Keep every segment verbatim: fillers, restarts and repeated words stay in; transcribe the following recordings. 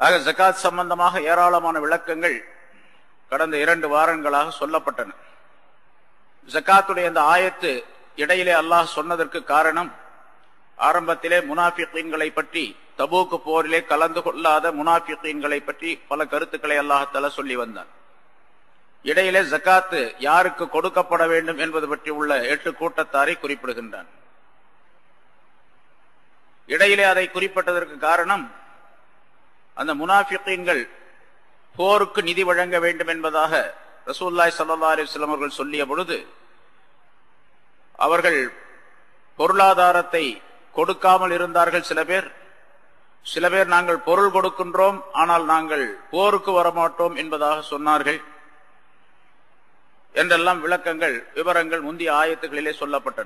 ஆக ஜகாத் சம்பந்தமாக ஏராளமான விளக்கங்கள் கடந்த இரண்டு வாரங்களாக சொல்லப்பட்டன. ஜகாத்துடைய இந்த ஆயத்து இடையிலே அல்லாஹ் சொன்னதற்கு காரணம், ஆரம்பத்திலே முனாஃபிகீன்களை பற்றி, தபூக் போரிலே கலந்து கொள்ளாத முனாஃபிகீன்களை பற்றி பல கருத்துக்களை அல்லாஹ் சொல்லி வந்தான். இடையிலே ஜகாத்து யாருக்கு கொடுக்கப்பட வேண்டும் என்பது பற்றி உள்ள எட்டு கூட்டத்தாரை குறிப்பிடுகின்றான். இடையிலே அதை குறிப்பிட்டதற்கு காரணம், அந்த முனாஃபிகீன்கள் போருக்கு நிதி வழங்க வேண்டும் என்பதாக ரசூலுல்லாஹி ஸல்லல்லாஹு அலைஹி வஸல்லம் அவர்கள் சொல்லிய பொழுது, அவர்கள் பொருளாதாரத்தை கொடுக்காமல் இருந்தார்கள். சில பேர் சில பேர் நாங்கள் பொருள் கொடுக்கின்றோம், ஆனால் நாங்கள் போருக்கு வரமாட்டோம் என்பதாக சொன்னார்கள் என்றெல்லாம் விளக்கங்கள், விவரங்கள் முந்தைய ஆயத்துகளிலே சொல்லப்பட்டன.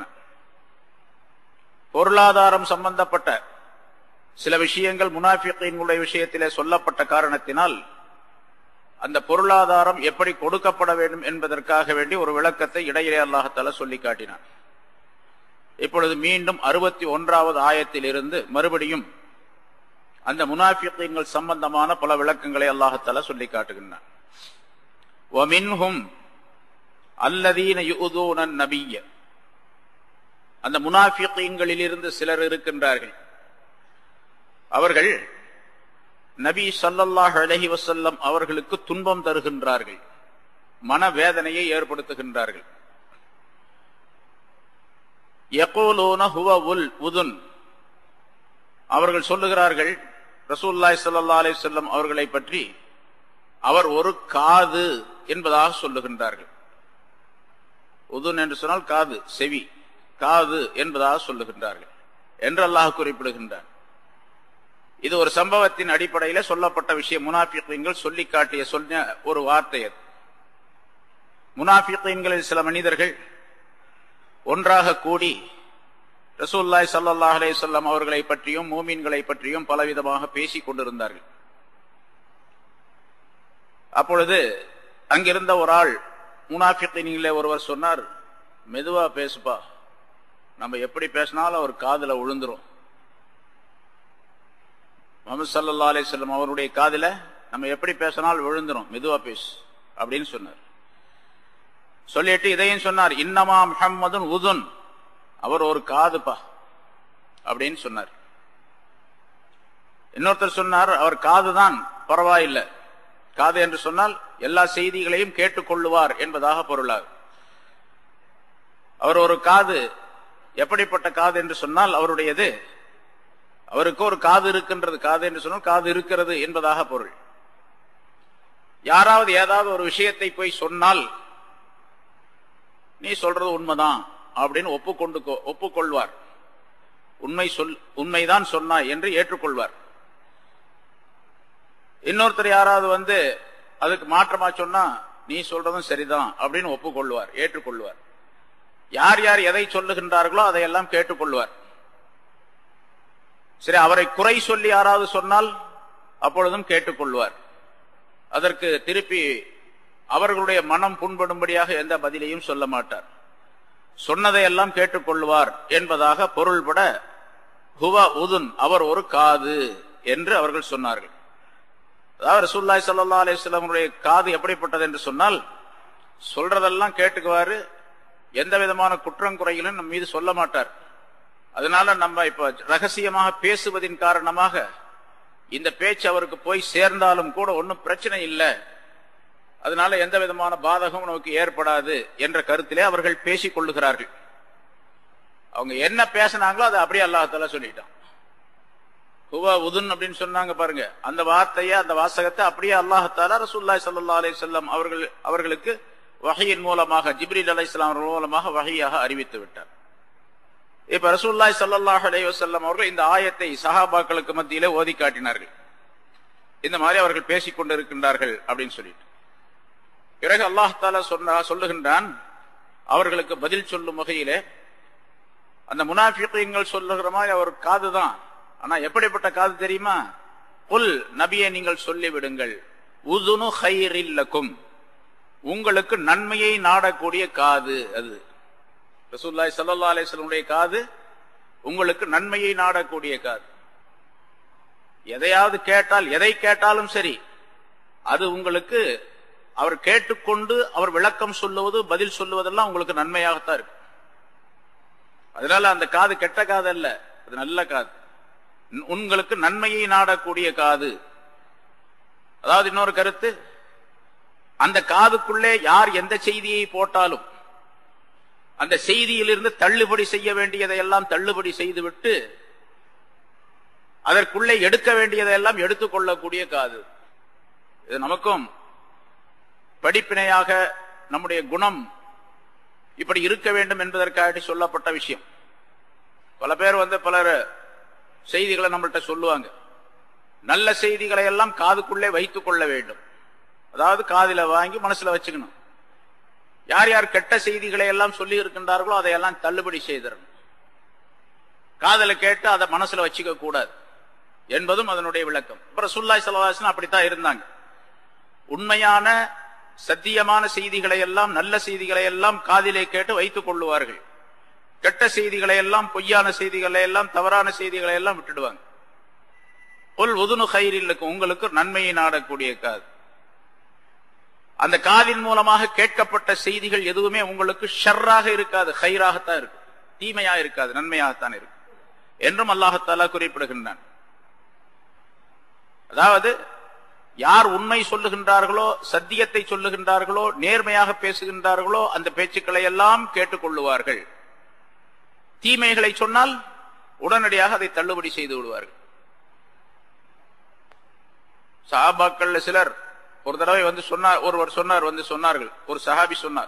பொருளாதாரம் சம்பந்தப்பட்ட சில விஷயங்கள் முனாஃபிகீன்களுடைய விஷயத்திலே சொல்லப்பட்ட காரணத்தினால் அந்த பொருளாதாரம் எப்படி கொடுக்கப்பட வேண்டும் என்பதற்காக வேண்டி ஒரு விளக்கத்தை இடையிலே அல்லாஹ் தஆலா சொல்லி காட்டினான். இப்பொழுது மீண்டும் அறுபத்தி ஒன்றாவது ஆயத்தில் இருந்து மறுபடியும் அந்த முனாஃபிகீன்கள் சம்பந்தமான பல விளக்கங்களை அல்லாஹ் தஆலா சொல்லி காட்டுகின்றான். வமின்ஹும் அல்லதீன யுஊதுன நபிய்ய, அந்த முனாஃபிகீன்களில் இருந்து சிலர் இருக்கின்றார்கள், அவர்கள் நபி ஸல்லல்லாஹு அலைஹி வஸல்லம் அவர்களுக்கு துன்பம் தருகின்றார்கள், மனவேதனையை ஏற்படுத்துகின்றார்கள். யகூலூன ஹுவ உல் உதுன், அவர்கள் சொல்லுகிறார்கள் ரசூலுல்லாஹி ஸல்லல்லாஹு அலைஹி வஸல்லம் அவர்களை பற்றி, அவர் ஒரு காது என்பதாக சொல்லுகின்றார்கள். உதுன் என்று சொன்னால் காது, செவி, காது என்பதாக சொல்லுகின்றார்கள் என்று அல்லாஹ் குறிப்பிடுகின்றார். இது ஒரு சம்பவத்தின் அடிப்படையில் சொல்லப்பட்ட விஷயம். முனாஃபிகீன்கள் சொல்லி காட்டிய சொன்ன ஒரு வார்த்தை அது. முனாஃபிகீன்களில் சில மனிதர்கள் ஒன்றாக கூடி ரசூலுல்லாஹி ஸல்லல்லாஹு அலைஹி வஸல்லம் அவர்களை பற்றியும் மூமின்களை பற்றியும் பலவிதமாக பேசிக் கொண்டிருந்தார்கள். அப்பொழுது அங்கிருந்த ஒரு ஆள், முனாஃபிகீன்களே ஒருவர் சொன்னார், மெதுவா பேசுப்பா, நம்ம எப்படி பேசினாலும் அவர் காதுல விழுந்துரும். முஹம்மது ஸல்லல்லாஹு அலைஹி வஸல்லம் அவருடைய காதுல நம்ம எப்படி பேசினாலும் விழுந்துரும், மெதுவா பேசு அப்படின்னு சொன்னார். சொல்லிட்டு இதையும் சொன்னார், இன்னமா முஹம்மதுன் உதுன், அவர் ஒரு காதுப்பா அப்படின்னு சொன்னார். இன்னொருத்தர் சொன்னார், அவர் காதுதான், பரவாயில்லை, காது என்று சொன்னால் எல்லா செய்திகளையும் கேட்டுக்கொள்ளுவார் என்பதாக பொருளாகும். அவர் ஒரு காது, எப்படிப்பட்ட காது என்று சொன்னால் அவருடையது, அவருக்கு ஒரு காது இருக்கின்றது, காது என்று சொன்னால் காது இருக்கிறது என்பதாக பொருள். யாராவது ஏதாவது ஒரு விஷயத்தை போய் சொன்னால், நீ சொல்றது உண்மைதான் அப்படின்னு ஒப்புக்கொண்டு ஒப்புக்கொள்வார். உண்மை சொல் உண்மைதான் சொன்னாய் என்று ஏற்றுக்கொள்வார். இன்னொருத்தர் யாராவது வந்து அதுக்கு மாற்றமா சொன்னா, நீ சொல்றதும் சரிதான் அப்படின்னு ஒப்புக்கொள்வார், ஏற்றுக்கொள்வார். யார் யார் எதை சொல்லுகின்றார்களோ அதையெல்லாம் கேட்டுக்கொள்வார். சரி, அவரை குறை சொல்லி யாராவது சொன்னால் அப்பொழுதும் கேட்டுக்கொள்வார். அதற்கு திருப்பி அவர்களுடைய மனம் புண்படும்படியாக எந்த பதிலையும் சொல்ல மாட்டார். சொன்னதையெல்லாம் கேட்டுக்கொள்வார் என்பதாக பொருள்பட ஹுவ உதுன், அவர் ஒரு காது என்று அவர்கள் சொன்னார்கள். அதாவது ரசூலுல்லாஹி ஸல்லல்லாஹு அலைஹி வஸல்லம் காது எப்படிப்பட்டது என்று சொன்னால், சொல்றதெல்லாம் கேட்டுக்குவாரு, எந்த விதமான குற்றம் குறைகளும் நம்ம மீது சொல்ல மாட்டார். அதனால நம்ம இப்ப ரகசியமாக பேசுவதின் காரணமாக இந்த பேச்சு அவருக்கு போய் சேர்ந்தாலும் கூட ஒன்னும் பிரச்சனை இல்லை, அதனால எந்த விதமான பாதகமும் நமக்கு ஏற்படாது என்ற கருத்திலே அவர்கள் பேசிக் கொள்ளுகிறார்கள். அவங்க என்ன பேசினாங்களோ அதை அப்படியே அல்லாஹ் தஆலா சொல்லிட்டான். ஹுவ உதுன் அப்படின்னு சொன்னாங்க பாருங்க, அந்த வார்த்தையை, அந்த வாசகத்தை அப்படியே அல்லாஹ் தஆலா ரசூலுல்லாஹி ஸல்லல்லாஹு அலைஹி வஸல்லம் அவர்கள் அவர்களுக்கு வஹீயின் மூலமாக, ஜிப்ரீல் அலைஹிஸ்ஸலாம் அவர்கள் மூலமாக வஹீயாக அறிவித்து விட்டார். இப்ப ரசூலுல்லாஹி ஸல்லல்லாஹு அலைஹி வஸல்லம் அவர்கள் இந்த ஆயத்தை சஹாபாக்களுக்கு மத்தியிலே ஓதி காட்டினார்கள். இந்த மாதிரி அவர்கள் பேசிக் கொண்டிருக்கின்றார்கள் அப்படின்னு சொல்லிட்டு, பிறகு அல்லாஹ் தஆலா சொன்னா சொல்லுகின்றான், அவர்களுக்கு பதில் சொல்லும் வகையிலே, அந்த முனாஃபிகீன்கள் சொல்லுகிற மாதிரி அவர் காதுதான், ஆனா எப்படிப்பட்ட காது தெரியுமா? குல், நபியே நீங்கள் சொல்லிவிடுங்கள், உதுனு கைரில் லக்கும், உங்களுக்கு நன்மையை நாடக்கூடிய காது அது. ரசூலுல்லாஹி ஸல்லல்லாஹு அலைஹி வஸல்லம் காது உங்களுக்கு நன்மையை நாடக்கூடிய காது. எதையாவது கேட்டால், எதை கேட்டாலும் சரி, அது உங்களுக்கு அவர் கேட்டுக்கொண்டு அவர் விளக்கம் சொல்லுவது, பதில் சொல்லுவதெல்லாம் உங்களுக்கு நன்மையாகத்தான் இருக்கு. அதனால அந்த காது கெட்ட காது அல்ல, அது நல்ல காது, உங்களுக்கு நன்மையை நாடக்கூடிய காது. அதாவது இன்னொரு கருத்து, அந்த காதுக்குள்ளே யார் எந்த செய்தியை போட்டாலும் அந்த செய்தியிலிருந்து தள்ளுபடி செய்ய வேண்டியதையெல்லாம் தள்ளுபடி செய்துவிட்டு அதற்குள்ளே எடுக்க வேண்டியதையெல்லாம் எடுத்துக்கொள்ளக்கூடிய காது. இது நமக்கும் படிப்பினையாக நம்முடைய குணம் இப்படி இருக்க வேண்டும் என்பதற்காக சொல்லப்பட்ட விஷயம். பல பேர் வந்து பலர் செய்திகளை நம்மள்கிட்ட சொல்லுவாங்க. நல்ல செய்திகளை எல்லாம் காதுக்குள்ளே வைத்துக் கொள்ள வேண்டும், அதாவது காதில வாங்கி மனசுல வச்சுக்கணும். யார் யார் கெட்ட செய்திகளை எல்லாம் சொல்லி இருக்கின்றார்களோ அதையெல்லாம் தள்ளுபடி செய்திடணும். காதல கேட்டு அதை மனசுல வச்சுக்க கூடாது என்பதும் அதனுடைய விளக்கம். ரசூலுல்லாஹி ஸல்லல்லாஹு அலைஹி வஸல்லம் அப்படித்தான் இருந்தாங்க. உண்மையான சத்தியமான செய்திகளை எல்லாம், நல்ல செய்திகளை எல்லாம் காதிலே கேட்டு வைத்துக் கொள்ளுவார்கள். கெட்ட செய்திகளை எல்லாம், பொய்யான செய்திகளை எல்லாம், தவறான செய்திகளை எல்லாம் விட்டுடுவாங்க. உல் உதுனு கைரில், உங்களுக்கு நன்மையை நாடக்கூடிய காது. அந்த காதின் மூலமாக கேட்கப்பட்ட செய்திகள் எதுவுமே உங்களுக்கு ஷர்ராக இருக்காது, கைராகத்தான் இருக்கு, தீமையா இருக்காது, நன்மையாகத்தான் இருக்கு என்றும் அல்லாஹ் தஆலா குறிப்பிடுகின்றான். அதாவது யார் உண்மை சொல்லுகின்றார்களோ, சத்தியத்தை சொல்லுகின்றார்களோ, நேர்மையாக பேசுகின்றார்களோ அந்த பேச்சுக்களை எல்லாம் கேட்டுக்கொள்ளுவார்கள். தீமைகளை சொன்னால் உடனடியாக அதை தள்ளுபடி செய்து விடுவார்கள். சஹாபாக்கள் சிலர் ஒரு தடவை வந்து சொன்னார், ஒருவர் சொன்னார், வந்து சொன்னார்கள், ஒரு சஹாபி சொன்னார்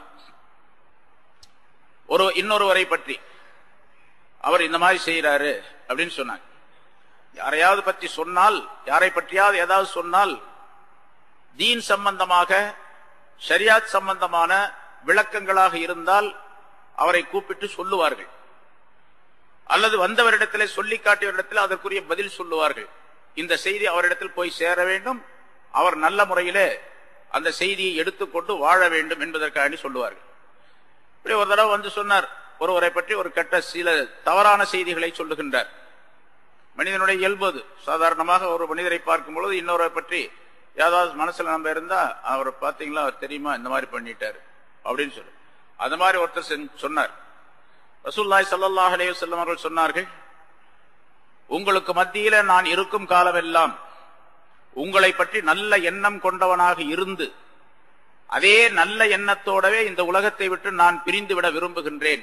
ஒரு இன்னொருவரை பற்றி, அவர் இந்த மாதிரி செய்யறாரு அப்படின்னு சொன்னாங்க. யாரையாவது பற்றி சொன்னால், யாரை பற்றியாவது ஏதாவது சொன்னால், தீன் சம்பந்தமாக, ஷரியாத் சம்பந்தமான விளக்கங்களாக இருந்தால் அவரை கூப்பிட்டு சொல்லுவார்கள், அல்லது வந்தவரிடத்திலே சொல்லி காட்டியவரிடத்தில் அதற்குரிய பதில் சொல்லுவார்கள். இந்த செய்தி அவரிடத்தில் போய் சேர வேண்டும், அவர் நல்ல முறையிலே அந்த செய்தியை எடுத்துக்கொண்டு வாழ வேண்டும் என்பதற்காக சொல்லுவார்கள். இப்படி ஒரு தடவை வந்து சொன்னார், ஒருவரை பற்றி ஒரு கெட்ட சில தவறான செய்திகளை சொல்லுகின்றார். மனிதனுடைய இயல்பது, சாதாரணமாக ஒரு மனிதரை பார்க்கும் பொழுது இன்னொருவரை பற்றி ஏதாவது மனசுல நம்ம இருந்தா, அவரை பார்த்தீங்களா, அவர் தெரியுமா, இந்த மாதிரி பண்ணிட்டாரு அப்படின்னு சொல்லு. அந்த மாதிரி ஒருத்தர் சொன்னார். ரசூலுல்லாஹி ஸல்லல்லாஹு அலைஹி வஸல்லம் அவர்கள் சொன்னார்கள், உங்களுக்கு மத்தியில நான் இருக்கும் காலமெல்லாம் உங்களை பற்றி நல்ல எண்ணம் கொண்டவனாக இருந்து அதே நல்ல எண்ணத்தோடவே இந்த உலகத்தை விட்டு நான் பிரிந்து விட விரும்புகின்றேன்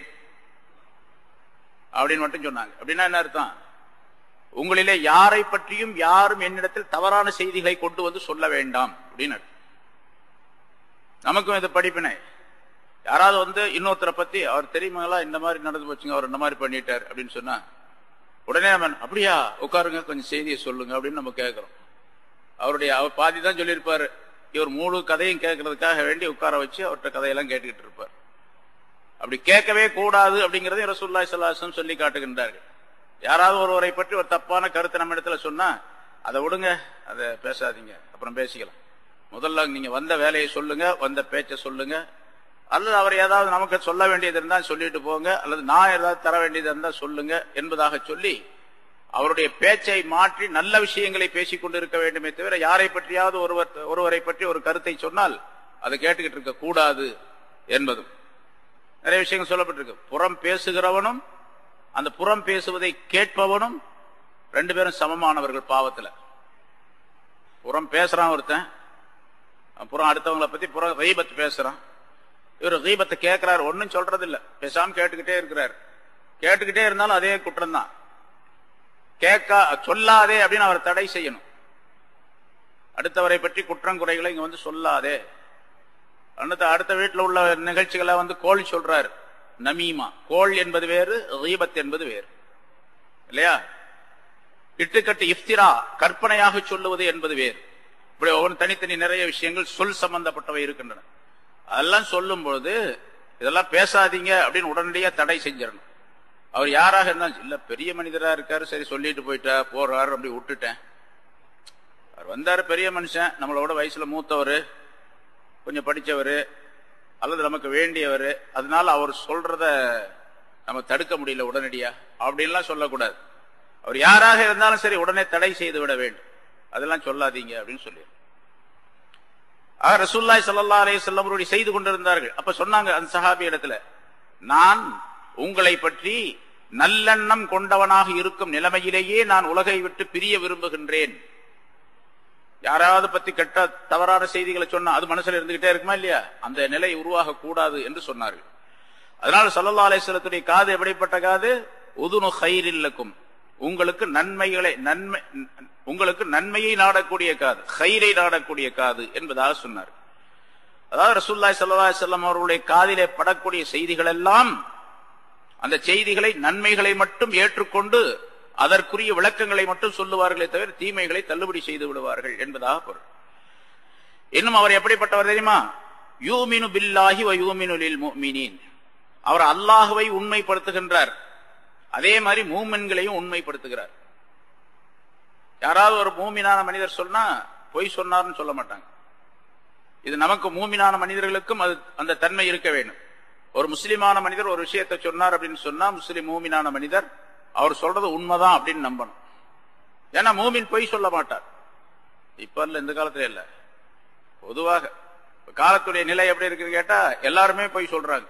அப்படின்னு மட்டும் சொன்னாங்க. அப்படின்னா என்ன அர்த்தம்? உங்களிலே யாரை பற்றியும் யாரும் என்னிடத்தில் தவறான செய்திகளை கொண்டு வந்து சொல்ல வேண்டாம் அப்படின்னு. நமக்கும் இது படிப்பினை. யாராவது வந்து இன்னொருத்தரை பத்தி, அவர் தெரியுமாங்களா, இந்த மாதிரி நடந்து போச்சுங்க, அவர் இந்த மாதிரி பண்ணிட்டார் அப்படின்னு சொன்னா உடனே அவன் அப்படியா, உட்காருங்க, கொஞ்சம் செய்தியை சொல்லுங்க அப்படின்னு நம்ம கேட்கிறோம். அவருடைய அவர் பாதி தான் சொல்லியிருப்பாரு, இவர் முழு கதையும் கேட்கறதுக்காக வேண்டி உட்கார வச்சு அவர்கிட்ட கதையெல்லாம் கேட்டுக்கிட்டு இருப்பார். அப்படி கேட்கவே கூடாது அப்படிங்கறதை ரசூலுல்லாஹி ஸல்லல்லாஹு அலைஹி வஸல்லம் சொல்லி காட்டுகின்றார்கள். யாராவது ஒருவரை பற்றி ஒரு தப்பான கருத்தை நம்ம இடத்துல சொன்னா அதை விடுங்க, அதை பேசாதீங்க, அப்புறம் பேசிக்கலாம். முதல்ல நீங்க வந்த வேலையை சொல்லுங்க, வந்த பேச்சை சொல்லுங்க, அல்லது அவர் ஏதாவது நமக்கு சொல்ல வேண்டியது இருந்தால் சொல்லிட்டு போங்க, அல்லது நான் ஏதாவது தர வேண்டியது இருந்தால் சொல்லுங்க என்பதாக சொல்லி அவருடைய பேச்சை மாற்றி நல்ல விஷயங்களை பேசிக் கொண்டு இருக்க வேண்டுமே தவிர யாரை பற்றியாவது ஒருவர் ஒருவரை பற்றி ஒரு கருத்தை சொன்னால் அதை கேட்டுக்கிட்டு இருக்க கூடாது என்பதும் நிறைய விஷயங்கள் சொல்லப்பட்டிருக்கு. புறம் பேசுகிறவனும் அந்த புறம் பேசுவதை கேட்பவனும் ரெண்டு பேரும் சமமானவர்கள் பாவத்துல. புறம் பேசுறான் ஒருத்தன், புறம் அடுத்தவங்களை பத்தி புறம் கீபத் பேசுறான். இவர் கீபத்தை கேட்கிறாரு, ஒன்னும் சொல்றது இல்ல, பேசாம கேட்டுக்கிட்டே இருக்கிறார். கேட்டுக்கிட்டே இருந்தாலும் அதே குற்றம் தான். கேட்க சொல்லாதே அப்படின்னு அவர் தடை செய்யணும். அடுத்தவரை பற்றி குற்றம் குறைகளை இங்க வந்து சொல்லாதே. அடுத்த வீட்டில் உள்ள நிகழ்ச்சிகளை வந்து கோல் சொல்றாரு, நமீமா. கோல் என்பது வேறு, கீபத் என்பது வேறு இல்லையா? இட்டுக்கட்டு இஃப்திரா, கற்பனையாக சொல்லுவது என்பது வேறு. இப்படி ஒவ்வொரு தனித்தனி நிறைய விஷயங்கள் சொல் சம்பந்தப்பட்டவை இருக்கின்றன. அதெல்லாம் சொல்லும் பொழுது இதெல்லாம் பேசாதீங்க அப்படின்னு உடனடியா தடை செஞ்சிடணும். அவர் யாராக இருந்தாலும் இல்ல, பெரிய மனிதரா இருக்காரு, சரி சொல்லிட்டு போயிட்டா போறாரு, அப்படி விட்டுட்டேன். அவர் வந்தாரு, பெரிய மனுஷன், நம்மளோட வயசுல மூத்தவர், கொஞ்சம் படிச்சவர், அல்லது நமக்கு வேண்டியவர், அதனால அவர் சொல்றத நம்ம தடுக்க முடியல உடனடியா அப்படின்லாம் சொல்லக்கூடாது. அவர் யாராக இருந்தாலும் சரி உடனே தடை செய்து விட வேண்டும், அதெல்லாம் சொல்லாதீங்க அப்படின்னு சொல்லி ஆக ரசூலுல்லாஹி ஸல்லல்லாஹு அலைஹி வஸல்லம் அவர்கள் செய்து கொண்டிருந்தார்கள். அப்ப சொன்னாங்க அந்த சஹாபி இடத்துல, நான் உங்களை பற்றி நல்லெண்ணம் கொண்டவனாக இருக்கும் நிலைமையிலேயே நான் உலகை விட்டு பிரிய விரும்புகின்றேன். யாராவது பத்தி கெட்ட தவறான செய்திகளை சொன்னா அது மனசுல இருந்துகிட்டே இருக்குமா இல்லையா, அந்த நிலை உருவாக கூடாது என்று சொன்னார்கள். அதனால ஸல்லல்லாஹு அலைஹி வஸல்லத்துடைய காது எப்படிப்பட்ட காது? உதுனு கைரில்லக்கும், உங்களுக்கு நன்மைகளை நன்மை உங்களுக்கு நன்மையை நாடக்கூடிய காது, கைரை நாடக்கூடிய காது என்பதாக சொன்னார். அதாவது ரசூலுல்லாஹி ஸல்லல்லாஹு அலைஹி வஸல்லம் அவர்களுடைய காதிலே படக்கூடிய செய்திகள் எல்லாம் அந்த செய்திகளை நன்மைகளை மட்டும் ஏற்றுக்கொண்டு அதற்குரிய விளக்கங்களை மட்டும் சொல்லுவார்களே தவிர தீமைகளை தள்ளுபடி செய்து விடுவார்கள் என்பதாக பொருள். இன்னும் அவர் எப்படிப்பட்டவர் தெரியுமா? யூமினு பில்லாஹி வ யூமினு லில் முஃமினீன், அவர் அல்லாஹ்வை உண்மைப்படுத்துகின்றார், அதே மாதிரி மூமின்களையும் உண்மைப்படுத்துகிறார். யாராவது ஒரு மூமினான மனிதர் சொன்னா பொய் சொன்னார்னு சொல்ல மாட்டாங்க. இது நமக்கு மூமினான மனிதர்களுக்கும் அது அந்த தன்மை இருக்க வேண்டும். ஒரு முஸ்லிமான மனிதர் ஒரு விஷயத்தை சொன்னார் அப்படின்னு சொன்னா முஸ்லிம் மூமினான மனிதர் அவர் சொல்றது உண்மைதான் அப்படின்னு நம்பணும். ஏன்னா மூமின் பொய் சொல்ல மாட்டார். இப்ப இல்ல, இந்த காலத்துல இல்ல, பொதுவாக காலத்துடைய நிலை எப்படி இருக்குன்னு கேட்டா எல்லாருமே பொய் சொல்றாங்க.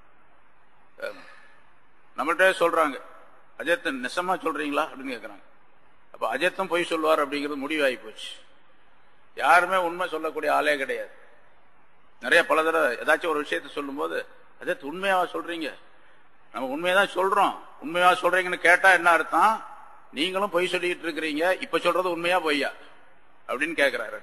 நம்மள்கிட்ட சொல்றாங்க, அஜித் நெசமா சொல்றீங்களா அப்படின்னு கேட்கறாங்க. அப்ப அஜித்தும் பொய் சொல்லுவார் அப்படிங்கிறது முடிவாகி போச்சு. யாருமே உண்மை சொல்லக்கூடிய ஆளே கிடையாது. நிறைய பல தடவை ஏதாச்சும் ஒரு விஷயத்த சொல்லும் போது, அஜித் உண்மையாவா சொல்றீங்க? நம்ம உண்மையதான் சொல்றோம். உண்மையா சொல்றீங்கன்னு கேட்டா என்ன அர்த்தம்? நீங்களும் பொய் சொல்லிட்டு இருக்கிறீங்க, இப்ப சொல்றது உண்மையா பொய்யா அப்படின்னு கேட்கிறாரு.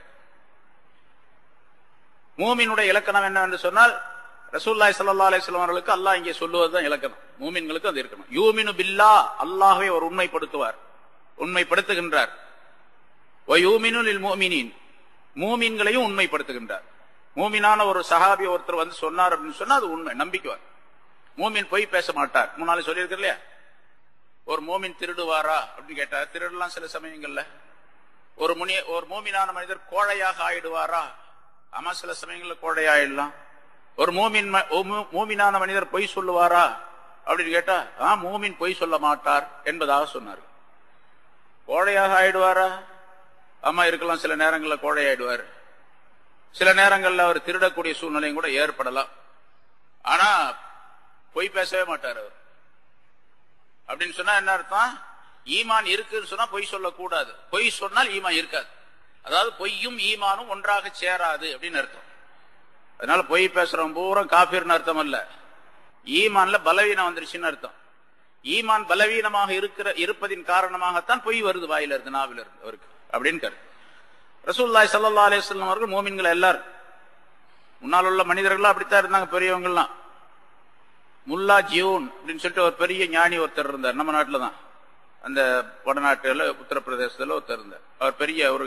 மூமினுடைய இலக்கணம் என்ன என்று சொன்னால், ரசூலுல்லாஹி ஸல்லல்லாஹு அலைஹி வஸல்லம் அவர்களுக்கு அல்லாஹ் இங்கே சொல்லுவதுதான் இலக்கணம். மூமின்களுக்கு அது இருக்கணும். யூமினு பில்லா, அல்லாஹ்வை அவர் உண்மைப்படுத்துவார், உண்மைப்படுத்துகின்றார். வ யூமினு லில் முஃமினீன், மூமின்களையும் உண்மைப்படுத்துகின்றார். மூமினான ஒரு சஹாபி ஒருத்தர் வந்து சொன்னார் அப்படின்னு சொன்னா அது உண்மை, நம்பிக்குவார். மூமின் பொய் பேச மாட்டார். முன்னாலே சொல்லியிருக்க இல்லையா, ஒரு மூமின் திருடுவாரா அப்படின்னு கேட்டார். திருடலாம் சில சமயங்கள்ல. ஒரு முனி ஒரு மூமினான மனிதர் கோழையாக ஆயிடுவாரா? ஆமா, சில சமயங்கள்ல கோழையாயிடலாம். ஒரு மூமின் மூமினான மனிதர் பொய் சொல்லுவாரா அப்படின்னு கேட்டா ஆ மூமின் பொய் சொல்ல மாட்டார் என்பதாக சொன்னார். கோழையாக ஆயிடுவாரா? ஆமா, இருக்கலாம். சில நேரங்களில் கோழையாயிடுவார். சில நேரங்களில் அவர் திருடக்கூடிய சூழ்நிலையும் கூட ஏற்படலாம். ஆனா பொய் பேசவே மாட்டார் அவர். அப்படின்னு சொன்னா என்ன அர்த்தம்? ஈமான் இருக்குன்னு சொன்னா பொய் சொல்லக்கூடாது. பொய் சொன்னால் ஈமான் இருக்காது. அதாவது பொய்யும் ஈமானும் ஒன்றாக சேராது அப்படின்னு அர்த்தம். அதனால பொய் பேசுறவன் பூரா காஃபிர்னு அர்த்தம் அல்ல, ஈமான்ல பலவீனம் வந்துருச்சுன்னு அர்த்தம். ஈமான் பலவீனமாக இருக்கிற இருப்பதின் காரணமாகத்தான் பொய் வருது வாயில இருந்து, நாவில இருந்து அவருக்கு அப்படின்னு கருத்து. ரசூலுல்லாஹி ஸல்லல்லாஹு அலைஹி வஸல்லம் அவர்கள் மூமின்கள் எல்லாரும், முன்னால் உள்ள மனிதர்கள்லாம் அப்படித்தான் இருந்தாங்க. பெரியவங்கலாம் முல்லா ஜியூன் அப்படின்னு சொல்லிட்டு ஒரு பெரிய ஞானி ஒருத்தர் இருந்தார். நம்ம நாட்டில தான், அந்த வடநாட்டுல உத்தரப்பிரதேசத்துல ஒருத்தர் இருந்தார். அவர் பெரிய ஒரு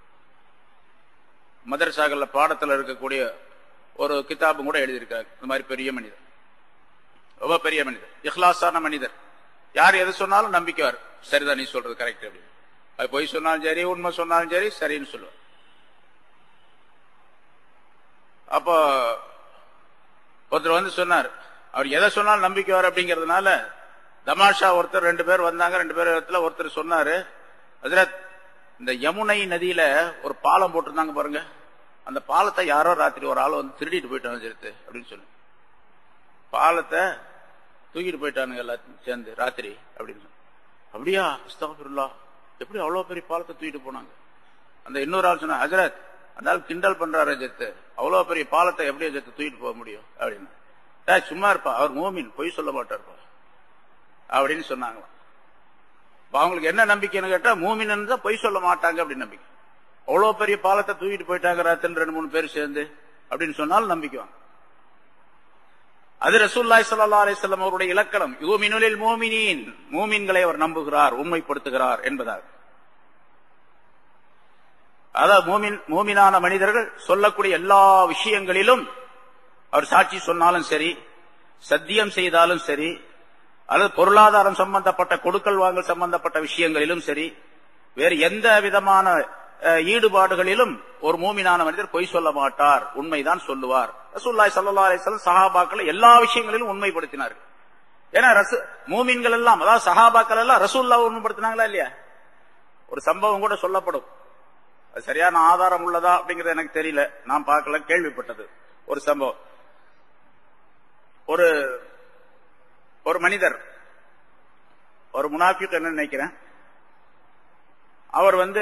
மதரசாக்கள்ல பாடத்துல இருக்கக்கூடிய ஒரு கிதாபும் கூட எழுதியிருக்காரு. இந்த மாதிரி பெரிய மனிதர், ரொம்ப பெரிய மனிதர், இஹ்லாஸான மனிதர். யார் எது சொன்னாலும் நம்பிக்கைவார். சரிதான், நீ சொல்றது கரெக்ட் அப்படின்னு. அது பொய் சொன்னாலும் சரி, உண்மை சொன்னாலும் சரி, சரின்னு சொல்லுவார். அப்போ ஒருத்தர் வந்து சொன்னார், அவர் எதை சொன்னாலும் நம்பிக்கைவார் அப்படிங்கறதுனால தமாஷா ஒருத்தர் ரெண்டு பேர் வந்தாங்க. ரெண்டு பேர் இடத்துல ஒருத்தர் சொன்னாரு, ஹஜ்ரத் இந்த யமுனை நதியில ஒரு பாலம் போட்டிருந்தாங்க பாருங்க, அந்த பாலத்தை யாரோ ராத்திரி ஒரு ஆள் வந்து திருடிட்டு போயிட்டாங்க சேர்த்து அப்படின்னு சொல்லி, பாலத்தை தூக்கிட்டு போயிட்டானுங்க எல்லாத்தையும் சேர்ந்து ராத்திரி அப்படின்னு சொல்லி. அப்படியா? அஸ்தக்ஃபிருல்லாஹ், எப்படி அவ்வளவு பெரிய பாலத்தை தூக்கிட்டு போனாங்க? அந்த இன்னொரு ஆள் சொன்னா, ஹஜ்ரத் அந்த ஆள் கிண்டல் பண்றாரு ஜெத்து, அவ்வளவு பெரிய பாலத்தை எப்படி ஜெத்து தூக்கிட்டு போக முடியும் அப்படின்னு. சும்மா இருப்பா, அவர் மூமின், பொய் சொல்ல மாட்டார்ப்பா அப்படின்னு சொன்னாங்களாம். அவங்களுக்கு என்ன நம்பிக்கைன்னு கேட்டா, மூமின் தான் பொய் சொல்ல மாட்டாங்க அப்படின்னு நம்பிக்கை. அவ்வளவு பெரிய பாலத்தை தூக்கிட்டு போயிட்டாங்க ராத்திரி ரெண்டு மூணு பேர் சேர்ந்து அப்படின்னு சொன்னாலும் நம்பிக்குவாங்க. அது ரசூலுல்லாஹி ஸல்லல்லாஹு அலைஹி வஸல்லம் அவருடைய இலக்கணம். யூமினு லில் முஃமினீன், மூமின்களை அவர் நம்புகிறார், உண்மைப்படுத்துகிறார் என்பதாக. அதாவது மூமின் மூமினான மனிதர்கள் சொல்லக்கூடிய எல்லா விஷயங்களிலும், அவர் சாட்சி சொன்னாலும் சரி, சத்தியம் செய்தாலும் சரி, அல்லது பொருளாதாரம் சம்பந்தப்பட்ட கொடுக்கல் வாங்கல் சம்பந்தப்பட்ட விஷயங்களிலும் சரி, வேறு எந்த விதமான ஈடுபாடுகளிலும் ஒரு மூமினான மனிதர் பொய் சொல்ல மாட்டார், உண்மைதான் சொல்லுவார். ரசூலுல்லாஹி ஸல்லல்லாஹு அலைஹி வஸல்லம் சஹாபாக்களை எல்லா விஷயங்களிலும் உண்மைப்படுத்தினார்கள். ஏன்னா ரசூ மூமின்கள் எல்லாம், அதாவது சஹாபாக்கள் எல்லாம் ரசூலுல்லாஹ் உண்மைப்படுத்தினாங்களா இல்லையா? ஒரு சம்பவம் கூட சொல்லப்படும், அது சரியான ஆதாரம் உள்ளதா அப்படிங்கறது எனக்கு தெரியல, நான் பார்க்கல, கேள்விப்பட்டது ஒரு சம்பவம். ஒரு ஒரு மனிதர், ஒரு முனாஃபிக் என்ன நினைக்கிறேன், அவர் வந்து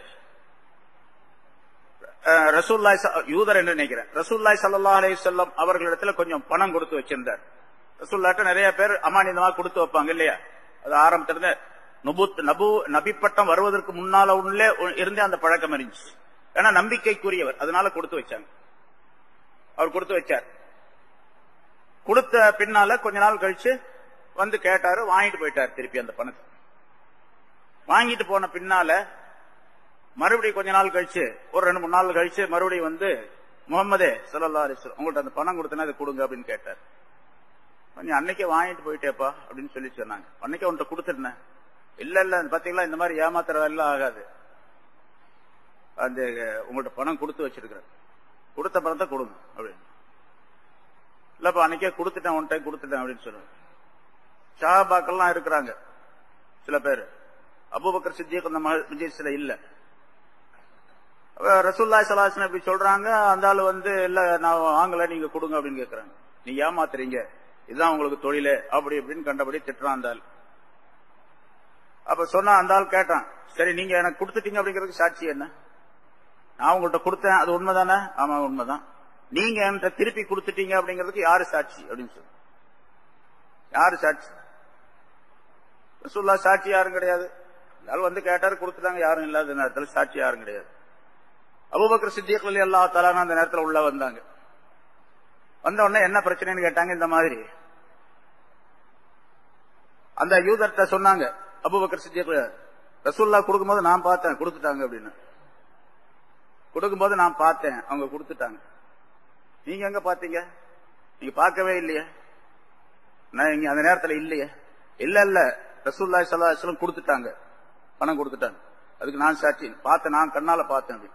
ரசூலுல்லாஹி யூதர் என்று நினைக்கிறேன், ரசூலுல்லாஹி ஸல்லல்லாஹு அலைஹி வஸல்லம் அவர்களிடத்துல கொஞ்சம் பணம் கொடுத்து வச்சிருந்தார். ரசூலுல்லாஹ்ட்ட நிறைய பேர் அமானிதமா கொடுத்து வைப்பாங்க இல்லையா? அது ஆரம்பத்திலிருந்து நபுத் நபு நபிப்பட்டம் வருவதற்கு முன்னால உள்ளே இருந்தே அந்த பழக்கம் இருந்துச்சு. ஏன்னா நம்பிக்கைக்குரியவர், அதனால கொடுத்து வச்சாங்க. அவர் கொடுத்து வச்சார். கொடுத்த பின்னால கொஞ்ச நாள் கழிச்சு வந்து கேட்டாரு, வாங்கிட்டு போயிட்டார் திருப்பி அந்த பணத்தை. வாங்கிட்டு போன பின்னால மறுபடியும் கொஞ்ச நாள் கழிச்சு, ஒரு ரெண்டு மூணு நாள் கழிச்சு மறுபடியும் வந்து, முகமதே ஸல்லல்லாஹு அலைஹி வஸல்லம் உங்கள்ட்ட அந்த பணம் கொடுத்தனா அதை கொடுங்க அப்படின்னு கேட்டார். நீ அன்னைக்கே வாங்கிட்டு போயிட்டேப்பா அப்படின்னு சொல்லி சொன்னாங்க. அன்னைக்கே உன்கிட்ட கொடுத்துருந்தேன். இல்ல இல்ல பாத்தீங்களா, இந்த மாதிரி ஏமாத்துற எல்லாம் ஆகாது, அந்த உங்கள்ட்ட பணம் கொடுத்து வச்சிருக்கிறேன், கொடுத்த பணத்தை கொடுங்க அப்படின்னு. இல்லப்பா அன்னைக்கே கொடுத்துட்டேன், ஒன் டைம் கொடுத்துட்டேன் அப்படின்னு சொல்லுவாங்க. சஹாபாக்கள்லாம் இருக்கிறாங்க சில பேர், அபூபக்கர் சித்திக் அந்த மஜ்லிஸ்ல இல்ல. ரசூலுல்லாஹி ஸல்லல்லாஹு அலைஹி வஸல்லம் இப்படி சொல்றாங்க, அந்த ஆளு வந்து இல்ல நான் வாங்கல நீங்க கொடுங்க அப்படின்னு கேக்குறாங்க. நீங்க ஏமாத்துறீங்க, இதுதான் உங்களுக்கு தொழிலே அப்படி இப்படின்னு கண்டபடி திட்டுறான் அந்த ஆள். அப்ப சொன்னா அந்த ஆள் கேட்டான், சரி நீங்க எனக்கு கொடுத்துட்டீங்க அப்படிங்கிறதுக்கு சாட்சி என்ன? நான் உங்கள்கிட்ட கொடுத்தேன், அது உண்மைதானே? ஆமா உண்மைதான். நீங்க என்கிட்ட திருப்பி கொடுத்துட்டீங்க அப்படிங்கிறதுக்கு யாரு சாட்சி அப்படின்னு சொல்லு. யாரு சாட்சி? ரசூலுல்லாஹ் சாட்சி யாரும் கிடையாது. எல்லாரும் வந்து கேட்டாரு, கொடுத்துட்டாங்க, யாரும் இல்லாத நேரத்தில் சாட்சி யாரும் கிடையாது. அபூபக்கர் சித்திக் ரலியல்லாஹு தஆலா அந்த நேரத்தில் உள்ள வந்தாங்க. வந்த உடனே என்ன பிரச்சனைன்னு கேட்டாங்க. இந்த மாதிரி அந்த யூதர்ட்ட சொன்னாங்க, அபூபக்கர் சித்திக் ரசூலுல்லாஹ் கொடுக்கும்போது நான் பார்த்தேன் கொடுத்துட்டாங்க அப்படின்னு. கொடுக்கும்போது நான் பார்த்தேன், அவங்க கொடுத்துட்டாங்க. நீங்க எங்க பாத்தீங்க? நீங்க பார்க்கவே இல்லையே, நான் இங்க அந்த நேரத்தில் இல்லையே. இல்ல இல்ல ரசூலுல்லாஹி ஸல்லல்லாஹு அலைஹி வஸல்லம் கொடுத்துட்டாங்க, பணம் கொடுத்துட்டாங்க, அதுக்கு நான் சாட்சி, பார்த்தேன், நான் கண்ணால பார்த்தேன் அப்படி.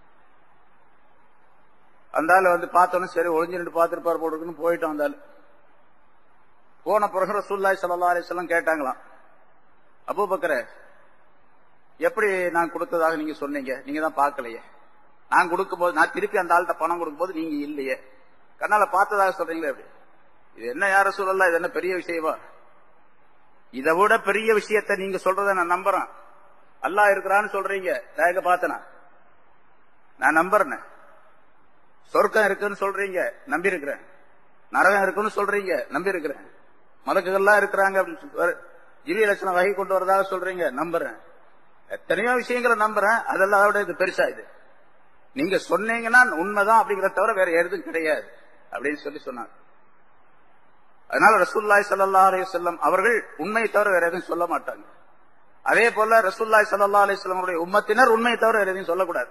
அந்த ஆளு வந்து பார்த்தோன்னு சரி ஒளிஞ்சு நின்று பார்த்துருப்பாரு போட்டுருக்குன்னு போயிட்டோம். அந்த ஆளு போன பிறகு ரசூலுல்லாஹி ஸல்லல்லாஹு அலைஹி வஸல்லம் கேட்டாங்களாம், அபூபக்கரே எப்படி நான் கொடுத்ததாக நீங்க சொன்னீங்க? நீங்க தான் பார்க்கலையே. நான் கொடுக்கும்போது, நான் திருப்பி அந்த ஆள்கிட்ட பணம் கொடுக்கும்போது நீங்க இல்லையே, கண்ணால பார்த்ததாக சொல்றீங்களே எப்படி? இது என்ன யார சொல்லலாம், இது என்ன பெரிய விஷயமா? இதை விட பெரிய விஷயத்த நீங்க சொல்றத நான் நம்புறேன். அல்லாஹ் இருக்கிறான்னு சொல்றீங்க, நான் எங்க பார்த்தனா? நான் நம்புறேன். சொர்க்கம் இருக்குன்னு சொல்றீங்க, நம்பி இருக்கிறேன். நரகம் இருக்குன்னு சொல்றீங்க, நம்பி இருக்கிறேன். மலக்குகள்லாம் இருக்கிறாங்க அப்படின்னு ஜிப்ரீல் அலைஹிஸ்ஸலாம் வஹி கொண்டு வரதாக சொல்றீங்க, நம்புறேன். எத்தனையோ விஷயங்களை நம்புறேன், அதெல்லாம் அதோட இது பெருசா. இது நீங்க சொன்னீங்கன்னா உண்மைதான் அப்படிங்கறத தவிர வேற எதுவும் கிடையாது அப்படின்னு சொல்லி சொன்னாங்க. அதனால ரசூலுல்லாஹி ஸல்லல்லாஹு அலைஹி வஸல்லம் அவர்கள் உண்மையை தவிர வேற எதுவும் சொல்ல மாட்டாங்க. அதே போல ரசூலுல்லாஹி ஸல்லல்லாஹு அலைஹி வஸல்லம் அவருடைய உம்மத்தினர் உண்மையை தவிர வேற எதுவும் சொல்லக்கூடாது.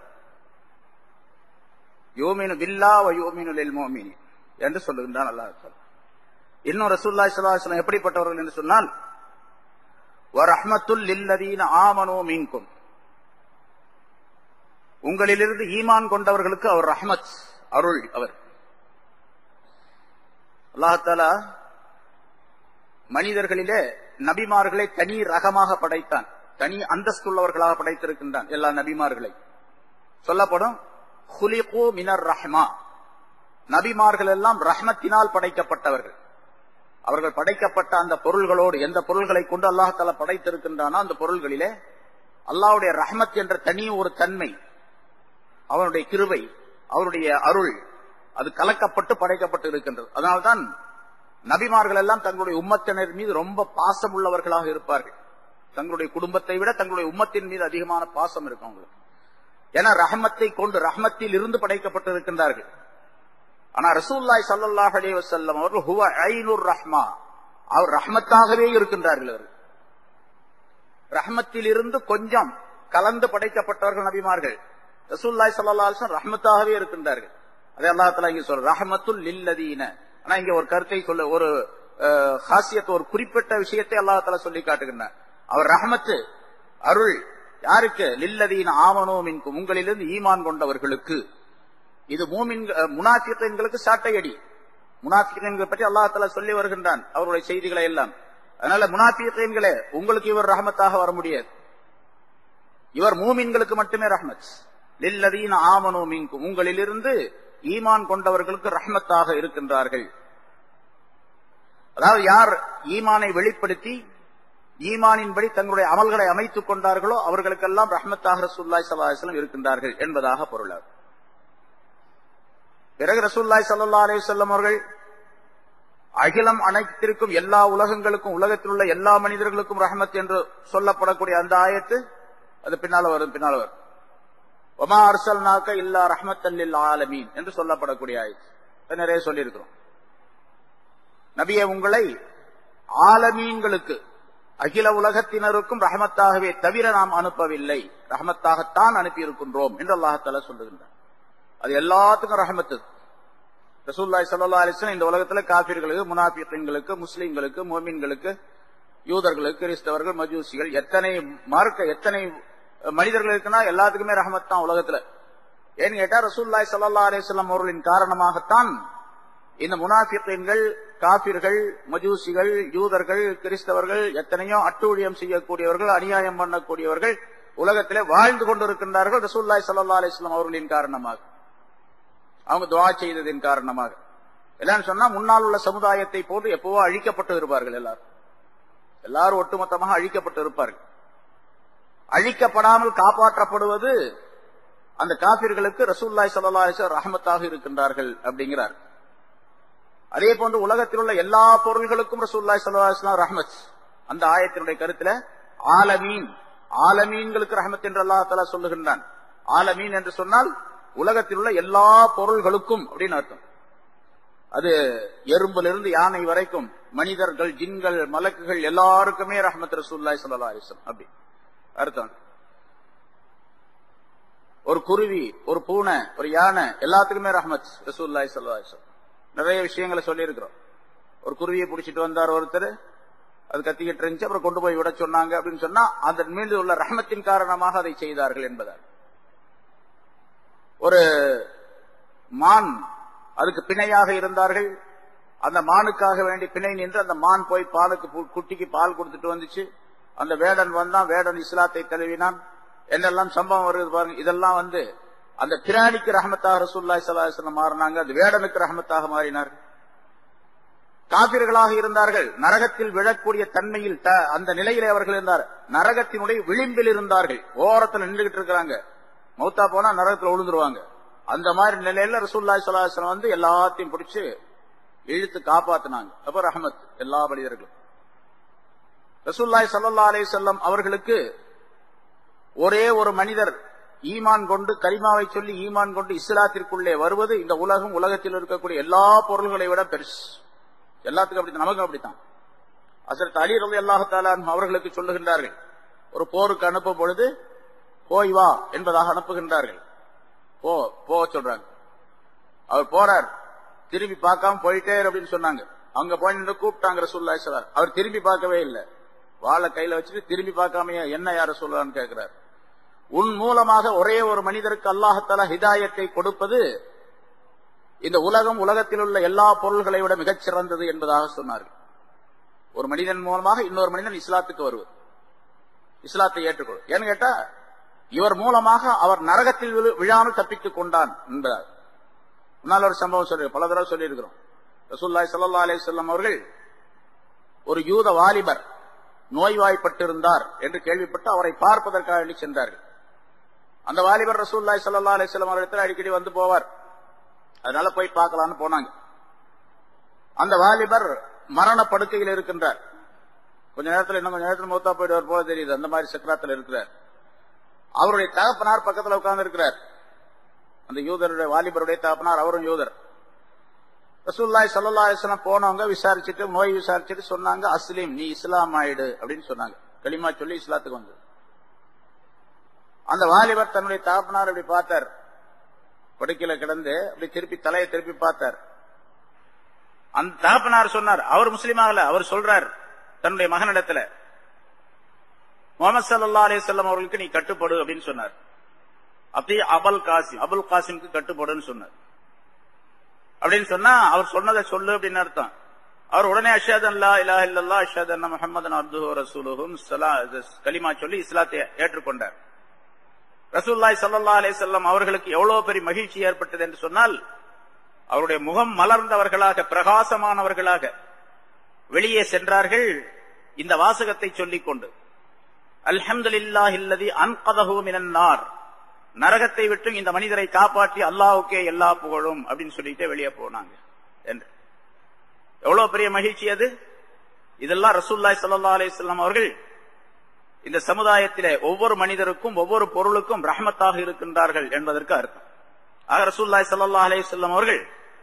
யூமினு பில்லாஹ் வ யூமினு லில் முஃமினீன் என்று சொல்லுகின்றான் அல்லாஹ். இன்னும் ரசூலுல்லாஹி ஸல்லல்லாஹு அலைஹி வஸல்லம் எப்படிப்பட்டவர்கள் என்று சொன்னால், வ ரஹ்மத்துல் லில்லதீன ஆமனூ மின்கும், உங்களிலிருந்து ஈமான் கொண்டவர்களுக்கு அவர் ரஹ்மத், அருள். அவர் அல்லாஹ் தஆலா மனிதர்களிலே நபிமார்களை தனி ரகமாக படைத்தான், தனி அந்தஸ்துள்ளவர்களாக படைத்திருக்கின்றான். எல்லா நபிமார்களை சொல்லப்படும் குலிகு மினர் ரஹ்மா, நபிமார்கள் எல்லாம் ரஹ்மத்தினால் படைக்கப்பட்டவர்கள். அவர்கள் படைக்கப்பட்ட அந்த பொருள்களோடு, எந்த பொருள்களை கொண்டு அல்லாஹ் தஆலா படைத்திருக்கின்றானோ அந்த பொருள்களிலே அல்லாஹ்வுடைய ரஹ்மத் என்ற தனி ஒரு தன்மை, அவனுடைய கிருபை, அவருடைய அருள், அது கலக்கப்பட்டு படைக்கப்பட்டு இருக்கின்றது. அதனால்தான் நபிமார்கள் எல்லாம் தங்களுடைய உம்மத்தினர் மீது ரொம்ப பாசம் உள்ளவர்களாக இருப்பார்கள். தங்களுடைய குடும்பத்தை விட தங்களுடைய உம்மத்தின் மீது அதிகமான பாசம் இருக்கும் அவங்களுக்கு. ஏன்னா ரஹ்மத்தை கொண்டு, ரஹ்மத்தில் இருந்து படைக்கப்பட்டு இருக்கின்றார்கள். ஆனா ரசூலுல்லாஹி ஸல்லல்லாஹு அலைஹி வஸல்லம் அவர்கள் ஹுவ ஐனுர் ரஹ்மா, அவர் ரஹ்மத்தாகவே இருக்கின்றார்கள். அவர் ரஹ்மத்தில் இருந்து கொஞ்சம் கலந்து படைக்கப்பட்டவர்கள் நபிமார்கள். ரசூலுல்லாஹி ஸல்லல்லாஹு அலைஹி வஸல்லம் ரஹ்மத்தாகவே இருக்கின்றார்கள். அதே அல்லாஹ் தஆலா இங்க சொல்ற ரஹ்மத்துல் லில்லதீன. ஆனா இங்க ஒரு கருத்தை சொல்ல, ஒரு காசியத், ஒரு குறிப்பிட்ட விஷயத்தை அல்லாஹ் தஆலா சொல்லி காட்டுகின்றார். அவர் ரஹ்மத்து, அருள் யாருக்கு? லில்லதீன ஆமனூ மின்கும், உங்களிலிருந்து ஈமான் கொண்டவர்களுக்கு. இது மூமின் முனாஃபிகளுக்கு சாட்டையடி. முனாஃபிகீன்களை பற்றி அல்லாஹ் தஆலா சொல்லி வருகின்றான் அவருடைய செய்திகளை எல்லாம். அதனால முனாஃபிகீன்களே உங்களுக்கு இவர் ரஹமத்தாக வர முடியாது. இவர் மூமின்களுக்கு மட்டுமே ரஹ்மத். லில்லதீன ஆமனூ மின்கும், உங்களிலிருந்து ஈமான் கொண்டவர்களுக்கு ரஹ்மத்தாக இருக்கின்றார்கள். அதாவது யார் ஈமானை வெளிப்படுத்தி ஈமானின்படி தங்களுடைய அமல்களை அமைத்துக் கொண்டார்களோ அவர்களுக்கெல்லாம் ரஹ்மத்தாக ரசூலுல்லாஹி ஸல்லல்லாஹு அலைஹி வஸல்லம் இருக்கின்றார்கள் என்பதாக பொருள். பிறகு ரசூலுல்லாஹி ஸல்லல்லாஹு அலைஹி வஸல்லம் அவர்கள் அகிலம் அனைத்திற்கும் எல்லா உலகங்களுக்கும் உலகத்தில் உள்ள எல்லா மனிதர்களுக்கும் ரஹ்மத் என்று சொல்லப்படக்கூடிய அந்த ஆயத்து அது பின்னால வரும் பின்னால வரும் வமா அர்சல்நாக இல்லா ரஹ்மத்தல் லில் ஆலமீன் என்று சொல்லப்படக்கூடிய ஆயத்து நிறைய சொல்லி இருக்கிறோம். நபியே உங்களை ஆலமீன்களுக்கு அகில உலகத்தினருக்கும் ரஹமத்தாகவே தவிர நாம் அனுப்பவில்லை, ரஹமத்தாகத்தான் அனுப்பி இருக்கின்றோம் என்று அல்லாஹ் தஆலா சொல்லுகின்றார். அது எல்லாத்துக்கும் ரஹமத்து. ரசூலுல்லாஹி ஸல்லல்லாஹு அலைஹி வஸல்லம் இந்த உலகத்துல காஃபிர்களுக்கு, முனாஃபிகீன்களுக்கு, முஸ்லிம்களுக்கு, முஃமின்களுக்கு, யூதர்களுக்கு, கிறிஸ்தவர்கள், மஜூசிகள், எத்தனை மார்க்க எத்தனை மனிதர்கள் இருக்குன்னா எல்லாத்துக்குமே ரஹமத் தான் உலகத்துல. ஏன்னு கேட்டா ரசூலுல்லாஹி ஸல்லல்லாஹு அலைஹி வஸல்லம் அவர்களின் காரணமாகத்தான் இந்த முனாஃபிகீன்கள், காபிர்கள், மஜூசிகள், யூதர்கள், கிறிஸ்தவர்கள், எத்தனையோ அட்டூழியம் செய்யக்கூடியவர்கள், அநியாயம் பண்ணக்கூடியவர்கள் உலகத்திலே வாழ்ந்து கொண்டிருக்கின்றார்கள். ரசூலுல்லாஹி ஸல்லல்லாஹு அலைஹி வஸல்லம் அவர்களின் காரணமாக, அவங்க துஆ செய்ததின் காரணமாக. எல்லாம் சொன்னா முன்னால் உள்ள சமுதாயத்தை போன்று எப்பவோ அழிக்கப்பட்டு இருப்பார்கள். எல்லாரும் எல்லாரும் ஒட்டுமொத்தமாக அழிக்கப்பட்டு இருப்பார்கள். அழிக்கப்படாமல் காப்பாற்றப்படுவது அந்த காபிர்களுக்கு ரசூலுல்லாஹி ஸல்லல்லாஹு அலைஹி வஸல்லம் ரஹமத்தாக இருக்கின்றார்கள் அப்படிங்கிறார். அதே போன்று உலகத்தில் உள்ள எல்லா பொருள்களுக்கும் ரசூலுல்லாஹி ஸல்லல்லாஹு அலைஹி வஸல்லம் ரஹ்மத். அந்த ஆயத்தினுடைய கருத்துல ஆலமீன், ஆலமீன்களுக்கு ரஹ்மத் என்று அல்லாஹ் தஆலா சொல்லுகின்றான். ஆலமீன் என்று சொன்னால் உலகத்தில் உள்ள எல்லா பொருள்களுக்கும் அப்படின்னு அர்த்தம். அது எறும்பிலிருந்து யானை வரைக்கும், மனிதர்கள், ஜின்கள், மலக்குகள் எல்லாருக்குமே ரஹ்மத் ரசூலுல்லாஹி ஸல்லல்லாஹு அலைஹி வஸல்லம் அப்படி அர்த்தம். ஒரு குருவி, ஒரு பூனை, ஒரு யானை எல்லாத்துக்குமே ரஹ்மத் ரசூலுல்லாஹி ஸல்லல்லாஹு அலைஹி வஸல்லம். நிறைய விஷயங்களை சொல்லி இருக்கிறோம். ஒரு குருவியை பிடிச்சிட்டு வந்தார் ஒருத்தர், அது கத்திக்கிட்டு இருந்துச்சு, அப்புறம் கொண்டு போய் விட சொன்னாங்க அப்படின்னு சொன்னா அதன் மீது உள்ள ரஹ்மத்தின் காரணமாக அதை செய்தார்கள் என்பதால். ஒரு மான், அதுக்கு பிணையாக இருந்தார்கள், அந்த மானுக்காக வேண்டி பிணை நின்று அந்த மான் போய் பாலுக்கு குட்டிக்கு பால் கொடுத்துட்டு வந்துச்சு. அந்த வேடன் வந்தான், வேடன் இஸ்லாத்தை தழுவினான், என்னெல்லாம் சம்பவம் வருது பாருங்க. இதெல்லாம் வந்து அந்த பிராணிக்கு ரஹமத்தாக ரசூலுல்லாஹி ஸல்லல்லாஹு அலைஹி வஸல்லம் மாறினாங்க, அது வேடனுக்கு ரஹமத்தாக மாறினார்கள். காபிர்களாக இருந்தார்கள், நரகத்தில் விழக்கூடிய தன்மையில் அந்த நிலையிலே அவர்கள் இருந்தார். நரகத்தினுடைய விளிம்பில் இருந்தார்கள், ஓரத்தில் நின்றுகிட்டு இருக்கிறாங்க, மௌத்தா போனா நரகத்தில் விழுந்துருவாங்க. அந்த மாதிரி நிலையில ரசூலுல்லாஹி ஸல்லல்லாஹு அலைஹி வஸல்லம் வந்து எல்லாத்தையும் பிடிச்சு இழுத்து காப்பாத்தினாங்க. அப்ப ரஹமத் எல்லா மனிதர்களும். ரசூலுல்லாஹி ஸல்லல்லாஹு அலைஹி வஸல்லம் அவர்களுக்கு ஒரே ஒரு மனிதர் ஈமான் கொண்டு கலிமாவை சொல்லி ஈமான் கொண்டு இஸ்லாத்திற்குள்ளே வருவது இந்த உலகம், உலகத்தில் இருக்கக்கூடிய எல்லா பொருள்களை விட பெருசு. எல்லாத்துக்கும் அப்படித்தான், நமக்கு அப்படித்தான். ஹஜ்ரத் அலி ரலியல்லாஹு தஆலா அவர்களுக்கு சொல்லுகின்றார்கள், ஒரு போருக்கு அனுப்பும் பொழுது போய் வா என்பதாக அனுப்புகின்றார்கள். போ போ சொல்றாங்க. அவர் போறார், திரும்பி பார்க்காம போயிட்டே அப்படின்னு சொன்னாங்க. அங்க போய் நின்று கூப்பிட்டாங்க ரசூலுல்லாஹி ஸல்லல்லாஹு அலைஹி வஸல்லம். அவர் திரும்பி பார்க்கவே இல்லை, வாளை கையில வச்சுட்டு திரும்பி பார்க்காம என்ன யார சொல்லலான்னு கேட்கிறார். உன் மூலமாக ஒரே ஒரு மனிதருக்கு அல்லாஹ் தஆலா ஹிதாயத்தை கொடுப்பது இந்த உலகம், உலகத்தில் உள்ள எல்லா பொருள்களை விட மிகச் சிறந்தது என்பதாக சொன்னார்கள். ஒரு மனிதன் மூலமாக இன்னொரு மனிதன் இஸ்லாத்துக்கு வருவது, இஸ்லாத்தை ஏற்றுக்கொள்வது. ஏன்னு கேட்டா இவர் மூலமாக அவர் நரகத்தில் விழாமல் தப்பித்துக் கொண்டான் என்பதால். முன்னால் ஒரு சம்பவம் சொல்லி பல தடவை சொல்லி இருக்கிறோம். ரசூலுல்லாஹி ஸல்லல்லாஹு அலைஹி வஸல்லம் அவர்கள் ஒரு யூத வாலிபர் நோய்வாய்ப்பட்டிருந்தார் என்று கேள்விப்பட்டு அவரை பார்ப்பதற்காக சென்றார்கள். அந்த வாலிபர் ரசூலுல்லாஹி ஸல்லல்லாஹு அலைஹி வஸல்லம் அவர்களிடத்தில் அடிக்கடி வந்து போவார், அதனால போய் பார்க்கலான்னு போனாங்க. அந்த வாலிபர் மரண படுக்கையில் இருக்கின்றார். கொஞ்ச நேரத்தில் இன்னும் கொஞ்ச நேரத்தில் மௌத்தா போயிடுவார் போல தெரியுது, அந்த மாதிரி சக்கராத்தில் இருக்கிறார். அவருடைய தகப்பனார் பக்கத்தில் உட்கார்ந்து இருக்கிறார். அந்த யூதருடைய வாலிபருடைய தகப்பனார், அவரும் யூதர். ரசூலுல்லாஹி ஸல்லல்லாஹு அலைஹி வஸல்லம் போனவங்க விசாரிச்சுட்டு நோய் விசாரிச்சுட்டு சொன்னாங்க, அஸ்லீம், நீ இஸ்லாம் ஆயிடு அப்படின்னு சொன்னாங்க. கலிமா சொல்லி இஸ்லாத்துக்கு வந்து அந்த வாலிபர் தன்னுடைய தகப்பனார் அப்படி பார்த்தார், படுக்கையில கிடந்து அப்படி திருப்பி தலையை திருப்பி பார்த்தார். அந்த தகப்பனார் சொன்னார், அவர் முஸ்லீம் ஆகல, அவர் சொல்றார் தன்னுடைய மகனிடத்துல, முஹம்மது ஸல்லல்லாஹு அலைஹி வஸல்லம் அவர்களுக்கு நீ கட்டுப்படு அப்படின்னு சொன்னார். அப்படி அபுல் காசிம், அபுல் காசிமுக்கு கட்டுப்படுன்னு சொன்னார். அப்படின்னு சொன்னா அவர் சொன்னதை சொல்லு அப்படின்னு அர்த்தம். அவர் உடனே அஷ்ஹது அல்லா இலாஹ இல்லல்லாஹ் அஷ்ஹது அன்ன முஹம்மதன் அப்துஹு வ ரசூலுஹு கலிமா சொல்லி இஸ்லாத்தை ஏற்றுக்கொண்டார். ரசூலுல்லாஹி ஸல்லல்லாஹு அலைஹி வஸல்லம் அவர்களுக்கு எவ்வளவு பெரிய மகிழ்ச்சி ஏற்பட்டது என்று சொன்னால், அவருடைய முகம் மலர்ந்தவர்களாக பிரகாசமானவர்களாக வெளியே சென்றார்கள் இந்த வாசகத்தை சொல்லிக் கொண்டு, அல்ஹம்துலில்லாஹில்லதி அன்கதஹு மினன் நார், நரகத்தை விட்டு இந்த மனிதரை காப்பாற்றி அல்லாஹ்வுக்கே எல்லா புகழும் அப்படின்னு சொல்லிட்டு வெளியே போனாங்க என்று. எவ்வளவு பெரிய மகிழ்ச்சி அது! இதெல்லாம் ரசூலுல்லாஹி ஸல்லல்லாஹு அலைஹி வஸல்லம் அவர்கள் இந்த சமுதாயத்திலே ஒவ்வொரு மனிதருக்கும் ஒவ்வொரு பொருளுக்கும் ரஹ்மத்தாக இருக்கின்றார்கள் என்பதற்கு அர்த்தம். ஆக ரசூலுல்லாஹி ஸல்லல்லாஹு அலைஹி வஸல்லம் அவர்கள்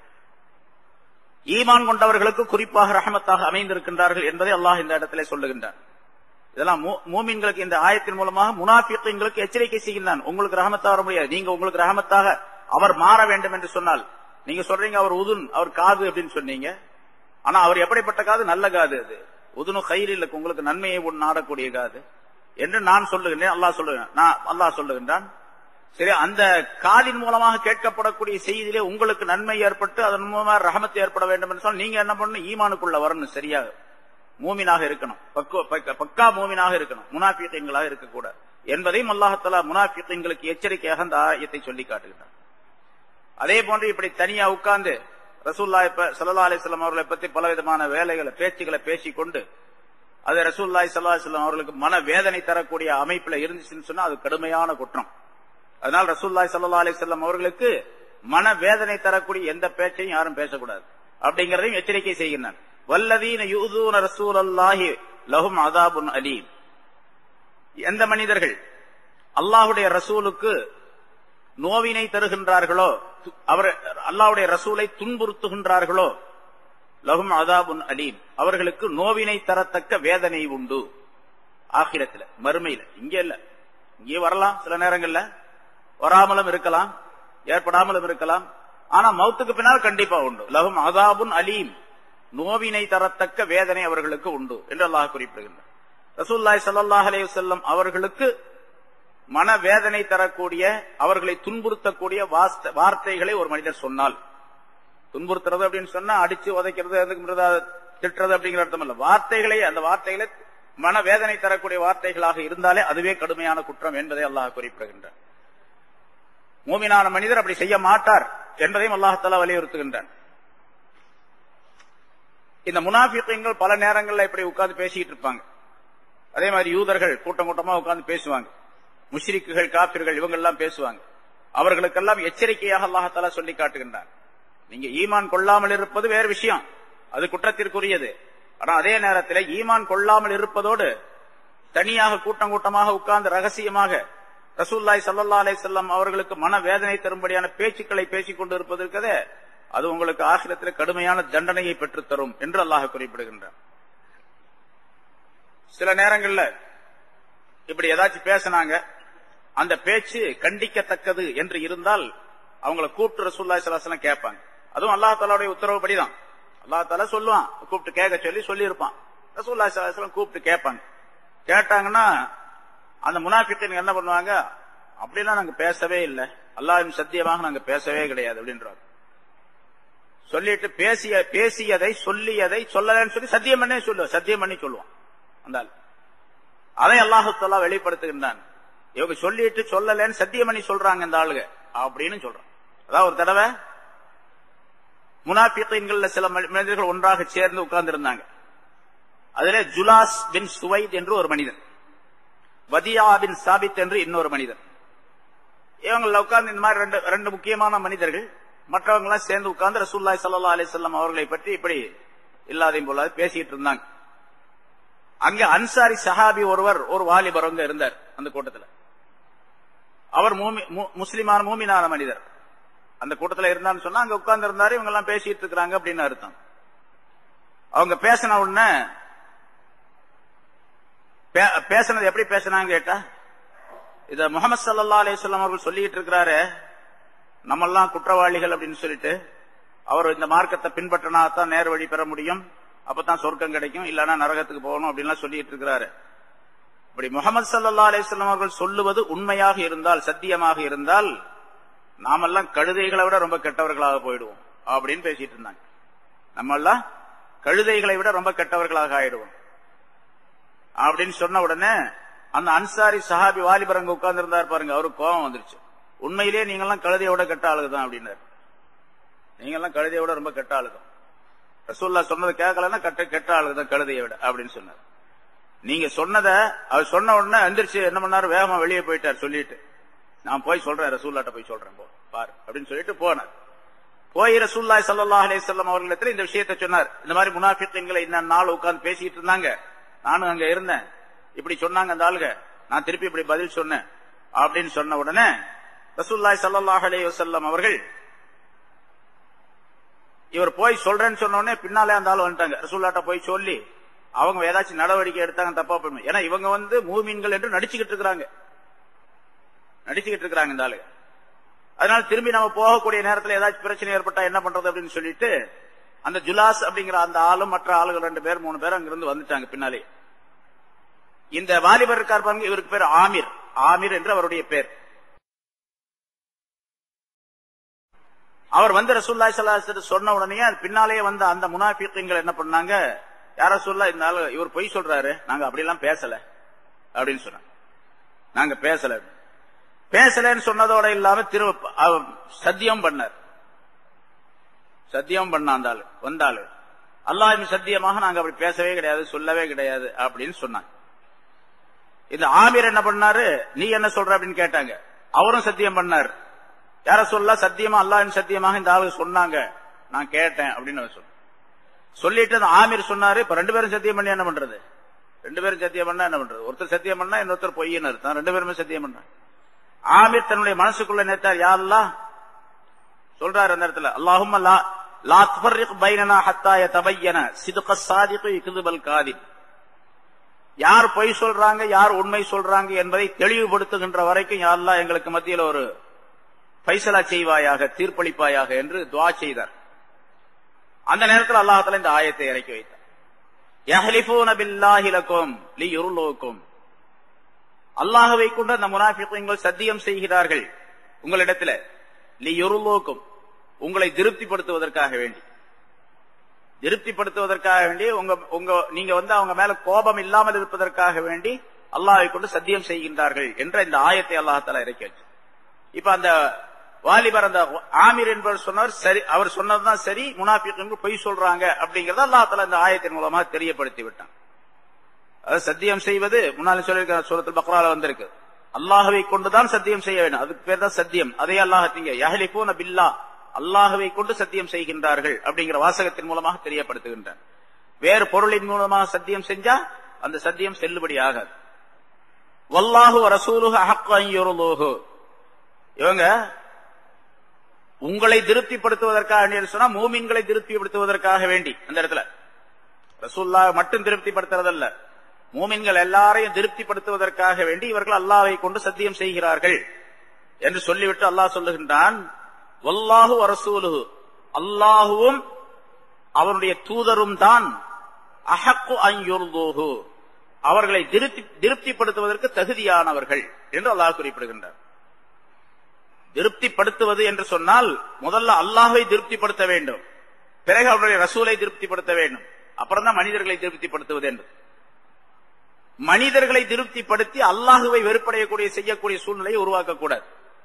ஈமான் கொண்டவர்களுக்கு குறிப்பாக ரஹ்மத்தாக அமைந்திருக்கின்றார்கள் என்பதை அல்லாஹ் இந்த இடத்திலே சொல்லுகின்றார். இதெல்லாம் மூமின்களுக்கு இந்த ஆயத்தின் மூலமாக முனாஃபிகளுக்கு எச்சரிக்கை செய்கின்றான். உங்களுக்கு ரஹமத்தாக வர முடியாது, நீங்க உங்களுக்கு ரஹமத்தாக அவர் மாற வேண்டும் என்று சொன்னால், நீங்க சொல்றீங்க அவர் உதுன், அவர் காது அப்படின்னு சொன்னீங்க. ஆனா அவர் எப்படிப்பட்ட காது? நல்ல காது. அது உதுனு கைரில் உங்களுக்கு நன்மையை நாடக்கூடிய காது என்று நான் சொல்லுகின்றேன், அல்லாஹ் சொல்லுகிறேன், நான் அல்லாஹ் சொல்லுகின்றான். சரி, அந்த காதின் மூலமாக கேட்கப்படக்கூடிய செய்தியிலே உங்களுக்கு நன்மை ஏற்பட்டு அதன் மூலமாக ரஹமத்து ஏற்பட வேண்டும் என்று சொன்னால் நீங்க என்ன பண்ணணும்? ஈமானுக்குள்ள வரணும், சரியாக மூமினாக இருக்கணும், பக்கா மூமினாக இருக்கணும், முனாஃபிகீன்களாக இருக்கக்கூடாது என்பதையும் அல்லாஹ் தஆலா முனாஃபிகீன்களுக்கு எச்சரிக்கையாக அந்த ஆயத்தை சொல்லி காட்டுகிறார். அதே போன்று இப்படி தனியா உட்கார்ந்து ரசூலுல்லாஹி ஸல்லல்லாஹு அலைஹி வஸல்லம் அவர்களை பற்றி பலவிதமான வேலைகளை பேச்சுக்களை பேசிக்கொண்டு அது ரசூலுல்லாஹி ஸல்லல்லாஹு அலைஹி வஸல்லம் அவர்களுக்கு மன வேதனை தரக்கூடிய அமைப்புல இருந்துச்சுன்னு சொன்னா அது கடுமையான குற்றம். அதனால் ரசூலுல்லாஹி ஸல்லல்லாஹு அலைஹி வஸல்லம் அவர்களுக்கு மன வேதனை தரக்கூடிய எந்த பேச்சையும் யாரும் பேசக்கூடாது அப்படிங்கறதையும் எச்சரிக்கை செய்கின்றார். வல்லதீன யூதூன ரசூலல்லாஹி லஹும் அஸாபுன் அலீம், எந்த மனிதர்கள் அல்லாஹ்வுடைய ரசூலுக்கு நோவினை தருகின்றார்களோ, அவர் அல்லாஹ்வுடைய ரசூலை துன்புறுத்துகின்றார்களோ, லஹும் அஸாபுன் அலீம், அவர்களுக்கு நோவினை தரத்தக்க வேதனை உண்டு. ஆகிரத்துல, மறுமையில, இங்க இல்ல, இங்கே வரலாம், சில நேரங்கள்ல வராமலும் இருக்கலாம், ஏற்படாமலும் இருக்கலாம். ஆனா மௌத்துக்கு பின்னால் கண்டிப்பா உண்டு. லஹும் அஸாபுன் அலீம், நோவினை தரத்தக்க வேதனை அவர்களுக்கு உண்டு என்று அல்லாஹ் குறிப்பிடுகின்றார். ரசூலுல்லாஹி ஸல்லல்லாஹு அலைஹி வஸல்லம் அவர்களுக்கு மன வேதனை தரக்கூடிய, அவர்களை துன்புறுத்தக்கூடிய வார்த்தைகளை ஒரு மனிதர் சொன்னால், துன்புறுத்துறது அப்படின்னு சொன்னா அடிச்சு உதைக்கிறது, திட்டுறது அப்படிங்கிற அர்த்தம் இல்ல, வார்த்தைகளை, அந்த வார்த்தைகளை மன வேதனை தரக்கூடிய வார்த்தைகளாக இருந்தாலே அதுவே கடுமையான குற்றம் என்பதை அல்லாஹ் குறிப்பிடுகின்றார். மூமினான மனிதர் அப்படி செய்ய மாட்டார் என்பதையும் அல்லாஹ் தஆலா வலியுறுத்துகின்றான். இந்த முனாஃபிகீன்கள் பல நேரங்களில் இப்படி உட்கார்ந்து பேசிட்டு இருப்பாங்க. அதே மாதிரி யூதர்கள் கூட்டம் கூட்டமா உட்கார்ந்து பேசுவாங்க, முஷ்ரிக்குகள் காபிர்கள் இவங்க எல்லாம் பேசுவாங்க. அவர்களுக்கெல்லாம் எச்சரிக்கையாக அல்லாஹ் தஆலா சொல்லி காட்டுகின்றான். நீங்க ஈமான் கொள்ளாமல் இருப்பது வேறு விஷயம், அது குற்றத்திற்குரியது. ஆனா அதே நேரத்தில் ஈமான் கொள்ளாமல் இருப்பதோடு தனியாக கூட்டம் கூட்டமாக உட்கார்ந்து ரகசியமாக ரசூலுல்லாஹி ஸல்லல்லாஹு அலைஹி வஸல்லம் அவர்களுக்கு மன வேதனை தரும்படியான பேச்சுக்களை பேசிக் கொண்டு இருப்பது இருக்கதே, அது உங்களுக்கு ஆகிரத்தில் கடுமையான தண்டனையை பெற்றுத் தரும் என்று அல்லாஹ் குறிப்பிடுகின்றார். சில நேரங்கள்ல இப்படி ஏதாச்சும் பேசினாங்க, அந்த பேச்சு கண்டிக்கத்தக்கது என்று இருந்தால் அவங்களை கூப்பிட்டு ரசூலுல்லாஹி ஸல்லல்லாஹு அலைஹி வஸல்லம் கேட்பாங்க. அதுவும் அல்லாஹ் தஆலாவுடைய உத்தரவுப்படிதான். அல்லாஹ் தஆலா சொல்லுவான், கூப்பிட்டு கேட்க சொல்லி சொல்லி இருப்பான். ரசூலுல்லாஹி ஸல்லல்லாஹு அலைஹி வஸல்லம் கூப்பிட்டு கேட்பாங்க. கேட்டாங்கன்னா அந்த முனாஃபிகீன்கள் என்ன பண்ணுவாங்க? அப்படிலாம் நாங்க பேசவே இல்லை, அல்லாஹ்வின் சத்தியமாக நாங்க பேசவே கிடையாது அப்படின்றாங்க. சொல்லிட்டு பேசிய பேசியதை சொல்லியதை சொல்லலன்னு சொல்லி சத்தியம் பண்ணே சொல்லுவோம், சத்தியம் பண்ணி சொல்லுவான். அந்த அதை அல்லாஹ் தஆலா வெளிப்படுத்துகின்றான். இவங்க சொல்லிட்டு சொல்லலன்னு சத்தியம் பண்ணி சொல்றாங்க இந்த ஆளுங்க அப்படின்னு சொல்றான். அதாவது ஒரு தடவை முனாஃபிகீன்கள்ல சில மனிதர்கள் ஒன்றாக சேர்ந்து உட்கார்ந்து இருந்தாங்க. அதுல ஜுலாஸ் பின் சுவைத் என்று ஒரு மனிதன், வதியா பின் சாபித் என்று இன்னொரு மனிதன். இவங்கள உட்கார்ந்து இந்த மாதிரி ரெண்டு ரெண்டு முக்கியமான மனிதர்கள் மற்றவங்க எல்லாம் சேர்ந்து உட்கார்ந்து ரசூலுல்லாஹி ஸல்லல்லாஹு அலைஹி வஸல்லம் அவர்களை பற்றி இப்படி இல்லாதையும் போல பேசிட்டு இருந்தாங்க. அங்க அன்சாரி சஹாபி ஒருவர், ஒரு வாலிபர் அங்க இருந்தார் அந்த கூட்டத்தில். அவர் முஸ்லிமான மூமினான மனிதர் அந்த கூட்டத்தில் இருந்தான்னு சொன்னா அங்க உட்கார்ந்து இருந்தாரு. இவங்க எல்லாம் பேசிட்டு இருக்கிறாங்க அப்படின்னு அர்த்தம். அவங்க பேசின உடனே பேசினது எப்படி பேசினாங்க கேட்டா, இத முஹம்மது ஸல்லல்லாஹு அலைஹி வஸல்லம் அவர்கள் சொல்லிட்டு இருக்கிறாரு, நம்ம எல்லாம் குற்றவாளிகள் அப்படின்னு சொல்லிட்டு, அவர் இந்த மார்க்கத்தை பின்பற்றினா தான் நேர் வழி பெற முடியும், அப்பதான் சொர்க்கம் கிடைக்கும், இல்லன்னா நரகத்துக்கு போகணும் அப்படின்லாம் சொல்லிட்டு இருக்கிறாரு. இப்படி முஹம்மது ஸல்லல்லாஹு அலைஹி வஸல்லம் அவர்கள் சொல்லுவது உண்மையாக இருந்தால், சத்தியமாக இருந்தால், நாமெல்லாம் கழுதைகளை விட ரொம்ப கெட்டவர்களாக போயிடுவோம் அப்படின்னு பேசிட்டு இருந்தாங்க. நம்ம எல்லாம் கழுதைகளை விட ரொம்ப கெட்டவர்களாக ஆயிடுவோம் அப்படின்னு சொன்ன உடனே அந்த அன்சாரி சஹாபி வாலிபர் அங்க உட்கார்ந்து இருந்தார் பாருங்க, அவருக்கு கோபம் வந்துருச்சு. உண்மையிலேயே நீங்க எல்லாம் கழுதையோட கெட்ட ஆளுதான் அப்படின்னாரு. நீங்க எல்லாம் கழுதையோட ரொம்ப கெட்ட ஆளுதான், ரசூலுல்லாஹ் சொன்னதை கேட்கலன்னா கெட்ட கெட்ட ஆளுதான் கழுதையை விட அப்படின்னு சொன்னார். நீங்க சொன்னதை அவர் சொன்ன உடனே எந்திரிச்சு என்ன பண்ணாரு, வேகமா வெளியே போயிட்டார். சொல்லிட்டு நான் போய் சொல்றேன், ரசூலுல்லாஹ்ட்ட போய் சொல்றேன் போ பாரு அப்படின்னு சொல்லிட்டு போனார். போய் ரசூலுல்லாஹி ஸல்லல்லாஹு அலைஹி வஸல்லம் அவர்களிடத்தில் இந்த விஷயத்தை சொன்னார். இந்த மாதிரி முனாஃபிக்குகளை இந்த நாள் உட்கார்ந்து பேசிட்டு இருந்தாங்க, நானும் அங்க இருந்தேன், இப்படி சொன்னாங்க அந்த ஆளுங்க, நான் திருப்பி இப்படி பதில் சொன்னேன் அப்படின்னு சொன்ன உடனே ரசூலுல்லாஹி ஸல்லல்லாஹு அலைஹி வஸல்லம் அவர்கள் இவர் போய் சொல்றேன்னு சொன்ன உடனே பின்னாலே அந்த ஆள் வந்துட்டாங்க. ரசூலுல்லாஹ்ட்ட போய் சொல்லி அவங்க ஏதாச்சும் நடவடிக்கை எடுத்தாங்க தப்பா போயிடும். ஏன்னா இவங்க வந்து மூமின்கள் என்று நடிச்சுக்கிட்டு இருக்கிறாங்க நடிச்சுக்கிட்டு இருக்கிறாங்க இந்த ஆளுங்க. அதனால திரும்பி நம்ம போகக்கூடிய நேரத்தில் ஏதாச்சும் பிரச்சனை ஏற்பட்டா என்ன பண்றது அப்படின்னு சொல்லிட்டு அந்த ஜுலாஸ் அப்படிங்கிற அந்த ஆளும் மற்ற ஆளுகள் ரெண்டு பேர் மூணு பேர் அங்கிருந்து வந்துட்டாங்க பின்னாலே. இந்த வாலிபர் இருக்கார் பாருங்க, இவருக்கு பேர் ஆமிர். ஆமிர் என்று அவருடைய பேர். அவர் வந்து ரசூலுல்லாஹி ஸல்லல்லாஹு அலைஹி வஸல்லம் சொன்ன உடனே பின்னாலேயே வந்த அந்த முனாஃபிக்குகள் என்ன பண்ணாங்க, யார சொல்லா இந்த ஆளு இவர் பொய் சொல்றாரு, நாங்க அப்படி எல்லாம் பேசல அப்படின்னு சொன்னாங்க. நாங்க பேசல பேசலன்னு சொன்னதோட இல்லாம திரு சத்தியம் பண்ணார். சத்தியம் பண்ண அந்த ஆளு வந்தாளு அல்லாஹ்வின் சத்தியமாக நாங்க அப்படி பேசவே கிடையாது, சொல்லவே கிடையாது அப்படின்னு சொன்னாங்க. இந்த ஆமீர் என்ன பண்ணாரு, நீ என்ன சொல்ற அப்படின்னு கேட்டாங்க. அவரும் சத்தியம் பண்ணார். யார சொல்ல சத்தியமா அல்லாஹ்வின் சத்தியமாக இந்த ஆளு சொன்னாங்க, நான் கேட்டேன் அப்படின்னு அவர் சொன்ன சொல்லிட்டு அந்த ஆமீர் சொன்னாரு, இப்ப ரெண்டு பேரும் சத்தியம் பண்ணி என்ன பண்றது, ரெண்டு பேரும் சத்தியம் பண்ணா என்ன பண்றது, ஒருத்தர் சத்தியம் பண்ணா இன்னொருத்தர் பொய்ன்னு அர்த்தம், ரெண்டு பேருமே சத்தியம் பண்ண. ஆமீர் தன்னுடைய மனசுக்குள்ள நேத்தார், யா அல்லாஹ் சொல்றாரு அந்த இடத்துல, அல்லாஹும்ம லா லா துஃபர்ரிக் பைனனா ஹத்தா யதபய்யன சித்க ஸாதிகி கிதுபல் காதிப். யார் பொய் சொல்றாங்க யார் உண்மை சொல்றாங்க என்பதை தெளிவுபடுத்துகின்ற வரைக்கும் யா அல்லாஹ் எங்களுக்கு மத்தியில் ஒரு ஃபைசலா செய்வாயாக, தீர்ப்பளிப்பாயாக என்று துஆ செய்தார். அந்த நேரத்தில் அல்லாஹ் தஆலா இந்த ஆயத்தை இறக்கி வைத்தார். யஹ்லிஃபூன பில்லாஹி லகும் லியுர்லூக்கும். அல்லாஹ்வை கொண்டு அந்த முனாஃபிக்குகள் சத்தியம் செய்கிறார்கள் உங்களிடத்தில், லியுர்லூக்கும் உங்களை திருப்திப்படுத்துவதற்காக வேண்டி, திருப்திப்படுத்துவதற்காக வேண்டி உங்க உங்க நீங்க வந்து அவங்க மேல கோபம் இல்லாமல் இருப்பதற்காக வேண்டி அல்லாஹ்வை கொண்டு சத்தியம் செய்கின்றார்கள் என்ற இந்த ஆயத்தை அல்லாஹ் தஆலா இறக்கி வச்சார். இப்ப அந்த வாலிபர் அந்த ஆமீர் என்பவர் சொன்னார், சரி அவர் சொன்னதுதான் சரி, முனாஃபிக்குகள் பொய் சொல்றாங்க அப்படிங்கறத அல்லாஹ் தஆலா இந்த ஆயத்தின் மூலமாக தெரியப்படுத்தி விட்டான். அதாவது சத்தியம் செய்வது முன்னாலே சொல்லியிருக்கிற சூரத்துல் பக்ரால வந்திருக்கு, அல்லாஹ்வை கொண்டுதான் சத்தியம் செய்ய வேண்டும், அதுக்கு பேர் தான் சத்தியம். அதே அல்லாஹ் திங்க யஹ்லிஃபூன பில்லாஹ், அல்லாஹ்வை கொண்டு சத்தியம் செய்கின்றார்கள் அப்படிங்கிற வாசகத்தின் மூலமாக தெரியப்படுத்துகின்றார். வேறு பொருளின் மூலமாக சத்தியம் செஞ்சா அந்த சத்தியம் செல்லுபடி ஆகாது. வல்லாஹு ரசூலுஹு அஹக்கு அன் யுர்லூஹு. இவங்க உங்களை திருப்திப்படுத்துவதற்காக சொன்னா மூமின்களை திருப்திப்படுத்துவதற்காக வேண்டி, அந்த இடத்துல ரசூலுல்லாஹ் மட்டும் திருப்திப்படுத்துறதல்ல, மூமின்கள் எல்லாரையும் திருப்திப்படுத்துவதற்காக வேண்டி இவர்கள் அல்லாஹ்வை கொண்டு சத்தியம் செய்கிறார்கள் என்று சொல்லிவிட்டு அல்லாஹ் சொல்லுகின்றான், வல்லாஹு ரசூலுஹு, அல்லாஹுவும் அவருடைய தூதரும் தான் அஹக்கு அன் யுர்லூஹு, அவர்களை திருப்திப்படுத்துவதற்கு தகுதியானவர்கள் என்று அல்லாஹ் குறிப்பிடுகின்றார். திருப்திப்படுத்துவது என்று சொன்னால் முதல்ல அல்லாஹ்வை திருப்திப்படுத்த வேண்டும், பிறகு அவருடைய ரசூலை திருப்திப்படுத்த வேண்டும், அப்புறம் தான் மனிதர்களை திருப்திப்படுத்துவது என்று. மனிதர்களை திருப்திப்படுத்தி அல்லாஹுவை வெறுப்படையக்கூடிய செய்யக்கூடிய சூழ்நிலையை உருவாக்கக்கூடாது.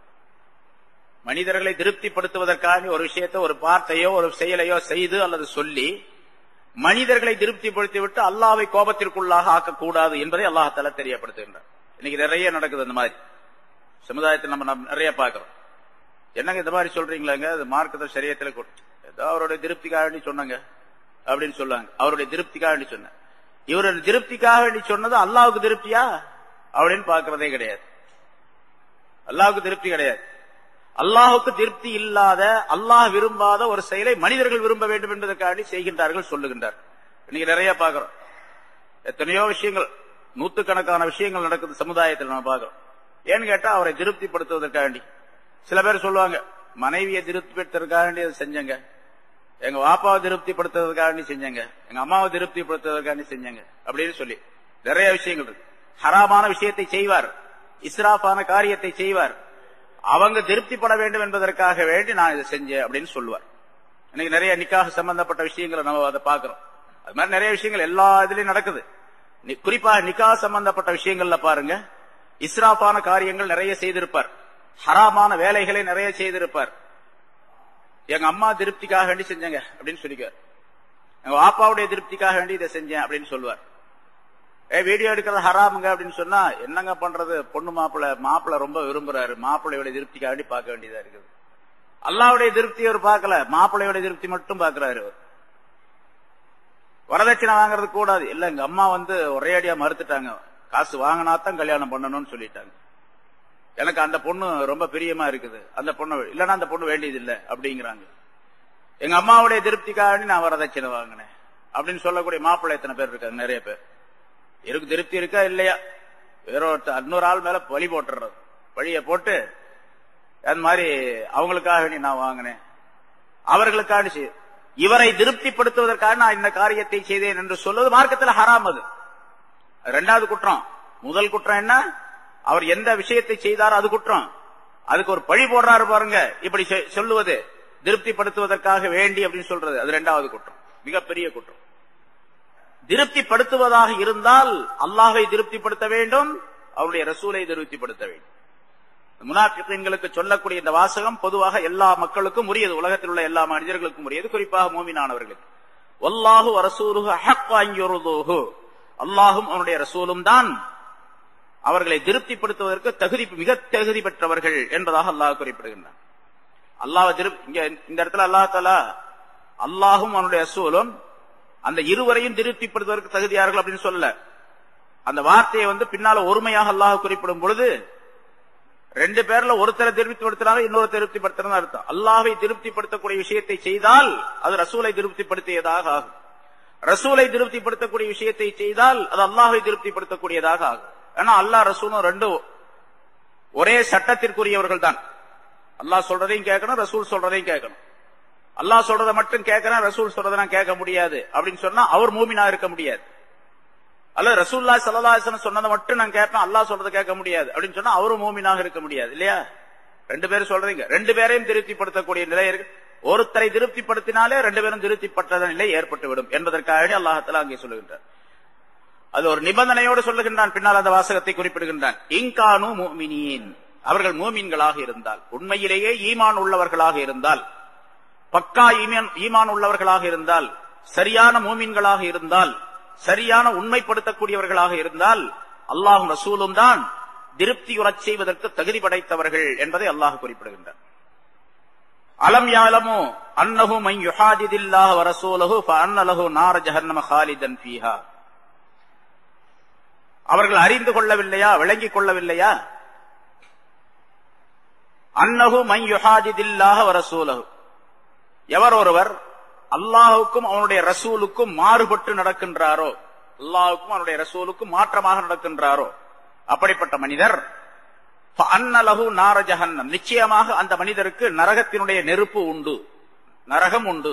மனிதர்களை திருப்திப்படுத்துவதற்காக ஒரு விஷயத்தை ஒரு வார்த்தையோ ஒரு செயலையோ செய்து அல்லது சொல்லி மனிதர்களை திருப்திப்படுத்தி விட்டு அல்லாஹ்வை கோபத்திற்குள்ளாக ஆக்கக்கூடாது என்பதை அல்லாஹ் தஆலா தெரியப்படுத்துகின்றார். இன்னைக்கு நிறைய நடக்குது அந்த மாதிரி சமுதாயத்தில் நம்ம நிறைய பார்க்கிறோம். என்னங்க இந்த மாதிரி சொல்றீங்களாங்க, அது மார்க்கத்தை ஷரியத்துல ஏதோ அவருடைய திருப்திக்காக வேண்டி சொன்னாங்க அப்படின்னு சொல்லுவாங்க. அவருடைய திருப்திக்காக வேண்டி சொன்ன, இவருடைய திருப்திக்காக வேண்டி சொன்னது அல்லாஹ்வுக்கு திருப்தியா அப்படின்னு பாக்குறதே கிடையாது. அல்லாஹ்வுக்கு திருப்தி கிடையாது. அல்லாஹ்வுக்கு திருப்தி இல்லாத, அல்லாஹ் விரும்பாத ஒரு செயலை மனிதர்கள் விரும்ப வேண்டும் என்பதற்காக செய்கின்றார்கள் சொல்லுகின்றார். இன்னைக்கு நிறைய பாக்குறோம். எத்தனையோ விஷயங்கள், நூத்துக்கணக்கான விஷயங்கள் நடக்குது சமுதாயத்தில் நம்ம பாக்குறோம். ஏன்னு கேட்டா அவரை திருப்திப்படுத்துவதற்காக வேண்டி. சில பேர் சொல்லுவாங்க, மனைவியை திருப்திப்படுத்துறதுக்காக வேண்டி அதை செஞ்சங்க, எங்க வாப்பாவை திருப்திப்படுத்துறதுக்காக வேண்டி செஞ்சங்க, எங்க அம்மாவை திருப்திப்படுத்துவதற்காக வேண்டி செஞ்சங்க அப்படின்னு சொல்லி நிறைய விஷயங்கள் இருக்கு. ஹராமான விஷயத்தை செய்வார், இஸ்ராஃபான காரியத்தை செய்வார், அவங்க திருப்திப்பட வேண்டும் என்பதற்காக வேண்டி நான் இதை செஞ்சேன் அப்படின்னு சொல்லுவார். இன்னைக்கு நிறைய நிக்காஹ் சம்பந்தப்பட்ட விஷயங்களை நம்ம அதை பாக்குறோம். அது மாதிரி நிறைய விஷயங்கள் எல்லா இதுலயும் நடக்குது. குறிப்பா நிக்காஹ் சம்பந்தப்பட்ட விஷயங்கள்ல பாருங்க, இஸ்ராஃபான காரியங்கள் நிறைய செய்திருப்பார், ஹராமான வேலைகளை நிறைய செய்திருப்பார். எங்க அம்மா திருப்திக்காக வேண்டி செஞ்சங்க அப்படின்னு சொல்லிக்குவார், எங்க வாப்பாவுடைய திருப்திக்காக வேண்டி இதை செஞ்சேன் அப்படின்னு சொல்லுவார். ஏ வீடியோ எடுக்கிறது ஹராமுங்க அப்படின்னு சொன்னா என்னங்க பண்றது, பொண்ணு மாப்பிள்ள மாப்பிள்ள ரொம்ப விரும்புறாரு, மாப்பிள்ளையோட திருப்திக்காக வேண்டி பார்க்க வேண்டியதா இருக்குது. அல்லாவுடைய திருப்தி அவர் பார்க்கல, மாப்பிள்ளையோட திருப்தி மட்டும் பார்க்கிறாரு. வரதட்சணை வாங்குறது கூடாது இல்ல, எங்க அம்மா வந்து ஒரேடியா மறுத்துட்டாங்க, காசு வாங்கினாத்தான் கல்யாணம் பண்ணணும்னு சொல்லிட்டாங்க. எனக்கு அந்த பொண்ணு ரொம்ப பிரியமா இருக்குது, அந்த பொண்ணு இல்லன்னா அந்த பொண்ணு வேண்டியது இல்லை அப்படிங்கிறாங்க. எங்க அம்மாவுடைய திருப்திக்காக நான் வரதட்சணை வாங்கினேன் அப்படின்னு சொல்லக்கூடிய மாப்பிள்ளை எத்தனை பேர் இருக்காங்க? நிறைய பேர் இருக்கு. திருப்தி இருக்கா இல்லையா, வேற இன்னொரு ஆள் மேல வழி போட்டுறது, வழிய போட்டு அந்த மாதிரி அவங்களுக்காக வேண்டி நான் வாங்கினேன், அவர்களுக்காக இவரை திருப்திப்படுத்துவதற்காக நான் இந்த காரியத்தை செய்தேன் என்று சொல்வது மார்க்கத்தில் ஹராம். அது இரண்டாவது குற்றம். முதல் குற்றம் என்ன, அவர் எந்த விஷயத்தை செய்தாரோ அது குற்றம், அதுக்கு ஒரு பழி போடுறாரு பாருங்க, இப்படி சொல்லுவது திருப்திப்படுத்துவதற்காக வேண்டி அப்படின்னு சொல்றது, அது இரண்டாவது குற்றம், மிகப்பெரிய குற்றம். திருப்திப்படுத்துவதாக இருந்தால் அல்லாஹை திருப்திப்படுத்த வேண்டும், அவருடைய ரசூலை திருப்திப்படுத்த வேண்டும். முனாஃபிகீன்களுக்கு சொல்லக்கூடிய இந்த வாசகம் பொதுவாக எல்லா மக்களுக்கும் உரியது, உலகத்தில் உள்ள எல்லா மனிதர்களுக்கும் உரியது, குறிப்பாக மூமினானவர்களுக்கு. வல்லாஹு வரசூலுஹு ஹக்க அன் யுர்துஹு, அல்லாஹும் அவனுடைய ரசூலும் தான் அவர்களை திருப்திப்படுத்துவதற்கு தகுதி மிக தகுதி பெற்றவர்கள் என்பதாக அல்லாஹ் குறிப்பிடுகின்றான். அல்லாஹ் இங்க இந்த இடத்துல அல்லாஹ் தஆலா அல்லாஹும் அவனுடைய ரசூலும் அந்த இருவரையும் திருப்திப்படுத்துவதற்கு தகுதியார்கள் அப்படின்னு சொல்லல. அந்த வார்த்தையை வந்து பின்னால ஒருமையாக அல்லாஹ் குறிப்பிடும் பொழுது ரெண்டு பேர்ல ஒருத்தரை திருப்திப்படுத்தினாலும் இன்னொரு திருப்திப்படுத்தினா அர்த்தம். அல்லாஹை திருப்திப்படுத்தக்கூடிய விஷயத்தை செய்தால் அது ரசூலை திருப்திப்படுத்தியதாக ஆகும், ரசூலை திருப்திப்படுத்தக்கூடிய விஷயத்தை செய்தால் அது அல்லாஹை திருப்திப்படுத்தக்கூடியதாக ஆகும். ஏன்னா அல்லாஹ் ரசூலும் ரெண்டு ஒரே சட்டத்திற்குரியவர்கள் தான். அல்லாஹ் சொல்றதையும் கேட்கணும், ரசூல் சொல்றதையும் கேட்கணும். அல்லாஹ் சொல்றதை மட்டும் கேட்கிறேன், ரசூல் சொல்றதை நான் கேட்க முடியாது அப்படின்னு சொன்னா அவர் மூமினா இருக்க முடியாது. அல்ல ரசூலுல்லாஹி ஸல்லல்லாஹு அலைஹி வஸல்லம் சொன்னதை மட்டும் நான் கேட்பேன், அல்லாஹ் சொல்றதை கேட்க முடியாது அப்படின்னு சொன்னா அவரும் மூமினாக இருக்க முடியாது இல்லையா? ரெண்டு பேரும் சொல்றீங்க, ரெண்டு பேரையும் திருப்திப்படுத்தக்கூடிய நிலை இருக்கு. ஒருத்தரை திருப்திப்படுத்தினாலே ரெண்டு பேரும் திருப்திப்பட்ட நிலை ஏற்பட்டுவிடும் என்பதற்காக அல்லாஹ் தஆலா அங்கே சொல்லுகின்றார். அது ஒரு நிபந்தனையோடு சொல்லுகின்றான், பின்னால் அந்த வாசகத்தை குறிப்பிடுகின்றான். இன்கானு முஃமினீன், அவர்கள் மூமின்களாக இருந்தால், உண்மையிலேயே ஈமான் உள்ளவர்களாக இருந்தால், பக்கா ஈமான் உள்ளவர்களாக இருந்தால், சரியான மூமின்களாக இருந்தால், சரியான உண்மைப்படுத்தக்கூடியவர்களாக இருந்தால் அல்லாஹும் ரசூலும் தான் திருப்தியுறச் செய்வதற்கு தகுதி படைத்தவர்கள் என்பதை அல்லாஹ் குறிப்பிடுகின்றார். அலம் யாலமு அன்னஹு மன் யுஹாதிதில்லாஹ வ ரசூலஹு ஃபஅன்ன லஹு நார ஜஹன்னம காலிதன் ஃபீஹா, அவர்கள் அறிந்து கொள்ளவில்லையா, விளங்கிக் கொள்ளவில்லையா? அன்னஹு மன் யுஹாதிதில்லாஹ வ ரசூலஹு, எவர் ஒருவர் அல்லாஹுக்கும் அவனுடைய ரசூலுக்கும் மாறுபட்டு நடக்கின்றாரோ, அல்லாஹுக்கும் அவனுடைய ரசூலுக்கும் மாற்றமாக நடக்கின்றாரோ, அப்படிப்பட்ட மனிதர் ஃபஅன்ன லஹு நார ஜஹன்னம், நிச்சயமாக அந்த மனிதருக்கு நரகத்தினுடைய நெருப்பு உண்டு, நரகம் உண்டு.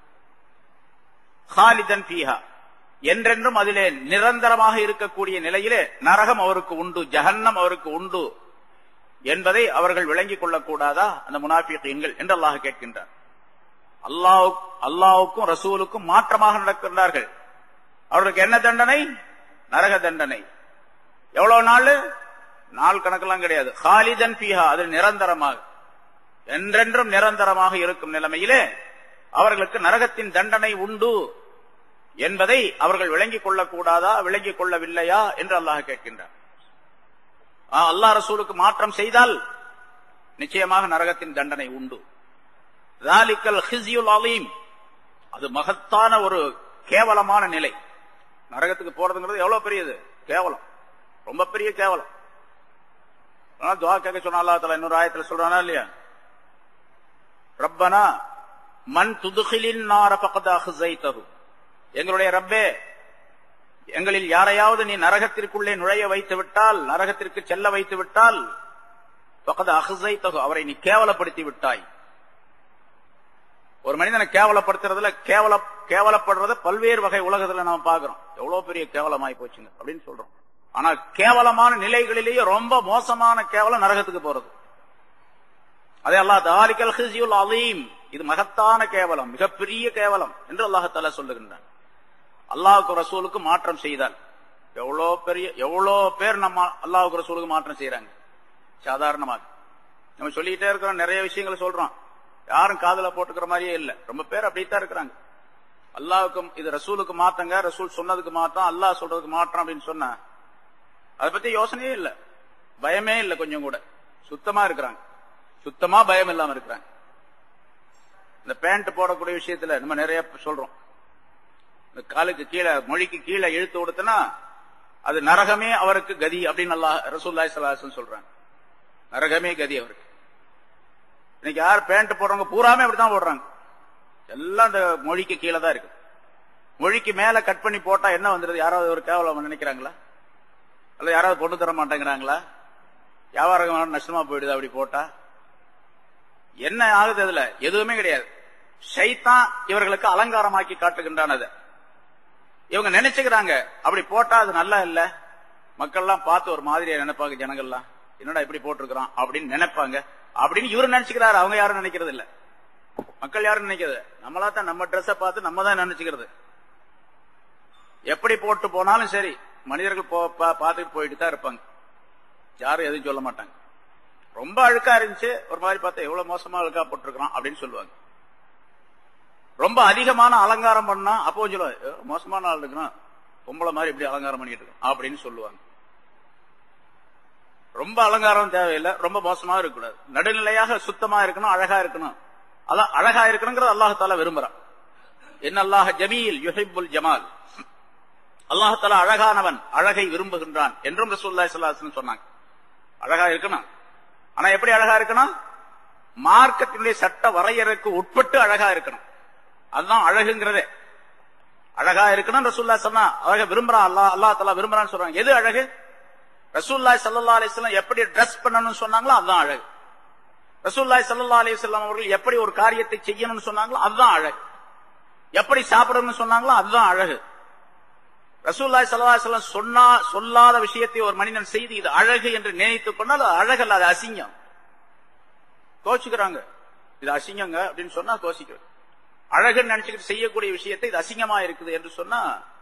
காலிதன் ஃபீஹா, என்றென்றும் அதிலே நிரந்தரமாக இருக்கக்கூடிய நிலையிலே நரகம் அவருக்கு உண்டு, ஜஹன்னம் அவருக்கு உண்டு என்பதை அவர்கள் விளங்கிக் கொள்ளக்கூடாதா அந்த முனாஃபிகீன்கள் என்று அல்லாஹ் கேட்கின்றார். அல்லாஹ் அல்லாஹுக்கும் ரசூலுக்கும் மாற்றமாக நடக்கின்றார்கள், அவர்களுக்கு என்ன தண்டனை? நரக தண்டனை. எவ்வளவு நாள்? நாள் கணக்கெல்லாம் கிடையாது. காலிதன் ஃபீஹா, அது நிரந்தரமாக என்றென்றும் நிரந்தரமாக இருக்கும் நிலைமையிலே அவர்களுக்கு நரகத்தின் தண்டனை உண்டு என்பதை அவர்கள் விளங்கிக் கொள்ளக்கூடாதா, விளங்கிக் கொள்ளவில்லையா என்று அல்லாஹ் கேட்கின்றார். அல்லாஹ் ரசூலுக்கு மாற்றம் செய்தால் நிச்சயமாக நரகத்தின் தண்டனை உண்டு. ذَلِكَ الْخِزْيُ الْعَظِيمُ, அது மகத்தான ஒரு கேவலமான நிலை. நரகத்துக்கு போறதுங்கிறது எவ்வளவு பெரியது, கேவலம், ரொம்ப பெரிய கேவலம். துஆ கேட்க சொன்னா அல்லாஹ் தஆலா இன்னொரு ஆயத்துல சொல்றானா இல்லையா, ரப்பனா மன் துத்கிலின் நார ஃபகத் அஹ்ஸைதஹு, எங்களுடைய ரப்பே, எங்களில் யாரையாவது நீ நரகத்திற்குள்ளே நுழைய வைத்து விட்டால், நரகத்திற்கு செல்ல வைத்து விட்டால், ஃபகத் அஹ்ஸைதஹு, அவரை நீ கேவலப்படுத்தி விட்டாய். ஒரு மனிதனை கேவலப்படுத்துறதுல கேவல கேவலப்படுறத பல்வேறு வகை உலகத்துல நாம பாக்குறோம், எவ்வளவு பெரிய கேவலமாய் போச்சுங்க அப்படின்னு சொல்றோம். ஆனா கேவலமான நிலைகளிலேயே ரொம்ப மோசமான கேவலம் நரகத்துக்கு போறது. அதே அல்லாஹ் தாலிகல் ஹிஸ்யுல் அலீம், இது மகத்தான கேவலம், மிகப்பெரிய கேவலம் என்று அல்லாஹ் சொல்லுகின்றான். அல்லாஹ்வுக்கு ரசூலுக்கு மாற்றம் செய்தால் எவ்வளோ பெரிய எவ்வளோ பேர் நம்ம அல்லாஹ்வுக்கு ரசூலுக்கு மாற்றம் செய்யறாங்க. சாதாரணமாக நம்ம சொல்லிக்கிட்டே இருக்கிறோம், நிறைய விஷயங்களை சொல்றோம், யாரும் காதுல போட்டுக்கிற மாதிரியே இல்லை. ரொம்ப பேர் அப்படித்தான் இருக்கிறாங்க. அல்லாஹ்வுக்கும் இது ரசூலுக்கு மாத்தங்க, ரசூல் சொன்னதுக்கு மாற்றம், அல்லாஹ் சொல்றதுக்கு மாற்றம் அப்படின்னு சொன்னா அதை பத்தி யோசனையே இல்லை, பயமே இல்லை, கொஞ்சம் கூட சுத்தமா இருக்கிறாங்க, சுத்தமா பயம் இல்லாம இருக்கிறாங்க. இந்த பேண்ட் போடக்கூடிய விஷயத்துல நம்ம நிறைய சொல்றோம், இந்த காலுக்கு கீழே மொழிக்கு கீழே இழுத்து கொடுத்தனா அது நரகமே அவருக்கு கதி அப்படின்னு அல்லாஹ் ரசூலுல்லாஹி ஸல்லல்லாஹு அலைஹி வஸல்லம் சொல்றாங்க. நரகமே கதி அவருக்கு. இன்னைக்கு யார் பேண்ட் போடுறவங்க பூராமே அப்படித்தான் போடுறாங்க, எல்லாம் இந்த மொழிக்கு கீழே தான் இருக்கு. மொழிக்கு மேல கட் பண்ணி போட்டா என்ன வந்துருது? யாராவது ஒரு கேவலம் நினைக்கிறாங்களா? அல்ல யாராவது பொண்ணு தர மாட்டேங்கிறாங்களா? வியாபாரம் நஷ்டமா போயிடுது அப்படி போட்டா? என்ன ஆகுது? அதுல எதுவுமே கிடையாது. ஷைத்தான் இவர்களுக்கு அலங்காரமாக்கி காட்டுகின்றான். அதை இவங்க நினைச்சுக்கிறாங்க அப்படி போட்டா அது நல்லா இல்ல, மக்கள் எல்லாம் பார்த்து ஒரு மாதிரியா நினைப்பாங்க, ஜனங்கள்லாம் என்னடா இப்படி போட்டிருக்கிறான் அப்படின்னு நினைப்பாங்க அப்படின்னு இவரு நினைச்சுக்கிறாரு. அவங்க யாரும் நினைக்கிறது இல்ல, மக்கள் யாரும் நினைக்கிறது நம்மளா தான் நம்ம ட்ரெஸ்ஸை பார்த்து நம்ம தான் நினைச்சுக்கிறது. எப்படி போட்டு போனாலும் சரி மனிதர்கள் பார்த்துட்டு போயிட்டு தான் இருப்பாங்க, யாரும் எதுவும் சொல்ல மாட்டாங்க. ரொம்ப அழுக்கா இருந்துச்சு ஒரு மாதிரி பார்த்தா எவ்வளவு மோசமா அழுக்கா போட்டிருக்கிறான் அப்படின்னு சொல்லுவாங்க. ரொம்ப அதிகமான அலங்காரம் பண்ணா அப்போ சொல்லுவாங்க மோசமான ஆள் இருக்கிறான், பொம்பளை மாதிரி இப்படி அலங்காரம் பண்ணிட்டு இருக்கான் அப்படின்னு சொல்லுவாங்க. ரொம்ப அலங்காரம் தேவையில்லை, ரொம்ப மோசமா இருக்கக்கூடாது, நடுநிலையாக சுத்தமா இருக்கணும், அழகா இருக்கணும். அதான் அழகா இருக்கணுங்கிறது அல்லாஹ் தஆலா விரும்புறான். இன்னல்லாஹ ஜமீல் யுஹிப்புல் ஜமால், அல்லாஹ் தஆலா அழகானவன், அழகை விரும்புகின்றான் என்றும் ரசூலுல்லாஹி ஸல்லல்லாஹு அலைஹி வஸல்லம் சொன்னாங்க. அழகா இருக்கணும், ஆனா எப்படி அழகா இருக்கணும்? மார்க்கத்தினுடைய சட்ட வரையறைக்கு உட்பட்டு அழகா இருக்கணும். அதுதான் அழகுங்கிறதே. அழகா இருக்கணும் ரசூலுல்லாஹி சொன்னா அழகை விரும்புறான், அல்லாஹ் அல்லாஹ் தஆலா விரும்புறான்னு சொல்றாங்க. எது அழகு? ரசூலுல்லாஹி ஸல்லல்லாஹு அலைஹி வஸல்லம் எப்படி ட்ரெஸ் பண்ணணும்னு சொன்னாங்களோ அதுதான் அழகு. ரசூலுல்லாஹி ஸல்லல்லாஹு அலைஹி வஸல்லம் அவர்கள் எப்படி ஒரு காரியத்தை செய்யணும்னு சொன்னாங்களோ அதுதான் அழகு. எப்படி சாப்பிடணும்னு சொன்னாங்களோ அதுதான் அழகு. ரசூலுல்லாஹி ஸல்லல்லாஹு அலைஹி வஸல்லம் சொன்னா சொல்லாத விஷயத்தை ஒரு மனிதன் செய்து இது அழகு என்று நினைத்துக் கொண்டால் அது அழகு அல்ல, அது அசிங்கம். கோச்சிக்கிறாங்க, இது அசிங்கங்க அப்படின்னு சொன்னா கோச்சிக்கிறது. அழகுன்னு நினைச்சுக்கிட்டு செய்யக்கூடிய விஷயத்தை இது அசிங்கமா இருக்குது என்று சொன்னா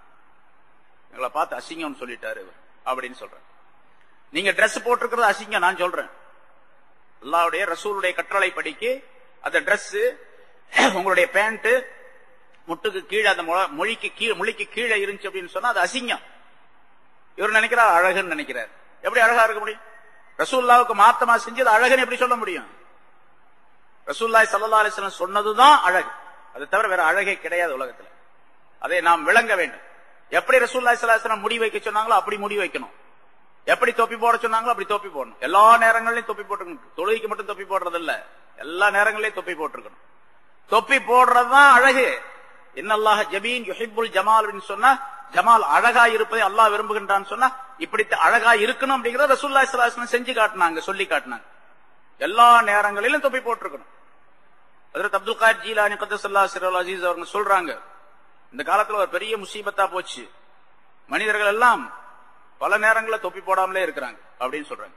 எங்களை பார்த்து அசிங்கம்னு சொல்லிட்டாரு அப்படின்னு சொல்றேன். நீங்க ட்ரெஸ் போட்டிருக்கிறது அசிங்கம் நான் சொல்றேன். அல்லாஹ்வுடைய ரசூலுடைய கட்டளை படிக்கு அந்த ட்ரெஸ் உங்களுடைய பேண்ட் முட்டுக்கு கீழே அந்த மொழிக்கு கீழே மொழிக்கு கீழே இருந்துச்சு அப்படின்னு சொன்னா அது அசிங்கம். இவர் நினைக்கிறார் அழகுன்னு நினைக்கிறார். எப்படி அழகா இருக்க முடியும்? ரசூலுல்லாஹ்வுக்கு மாத்தமா செஞ்சது அழகுன்னு எப்படி சொல்ல முடியும்? ரசூலுல்லாஹி ஸல்லல்லாஹு அலைஹி வஸல்லம் சொன்னதுதான் அழகு, அது தவிர வேற அழகே கிடையாது உலகத்துல. அதை நாம் விளங்க வேண்டும். எப்படி ரசூலுல்லாஹி ஸல்லல்லாஹு அலைஹி வஸல்லம் முடி வைக்க சொன்னாங்களோ அப்படி முடி வைக்கணும், எப்படி தொப்பி போட சொன்னாங்களோ அப்படி தொப்பி போடணும். எல்லா நேரங்களிலும் தொப்பி போட்டுக்கணும். தொழுகைக்கு மட்டும் தொப்பி போடுறது இல்ல, எல்லா நேரங்களிலும் தொப்பி போட்டிருக்கணும். தொப்பி போடுறதுதான் அழகு. இன்னல்லாஹ ஜமீன் யுஹிப்புல் ஜமால் சொன்னா ஜமால் அழகா இருப்பதை அல்லாஹ் விரும்புகின்றான்னு சொன்னா இப்படி அழகா இருக்கணும் அப்படிங்கறத ரசூலுல்லாஹி ஸல்லல்லாஹு அலைஹி வஸல்லம் செஞ்சு காட்டினாங்க, சொல்லி காட்டினாங்க. எல்லா நேரங்களிலும் தொப்பி போட்டிருக்கணும். ஹஜ்ரத் அப்துல் காதிர் ஜீலானி கத்தஸல்லாஹு சிர்ருல் அஸீஸ் அவங்க சொல்றாங்க, இந்த காலத்துல ஒரு பெரிய முசீபத்தா போச்சு, மனிதர்கள் எல்லாம் பல நேரங்களில் தொப்பி போடாமலே இருக்கிறாங்க அப்படின்னு சொல்றாங்க.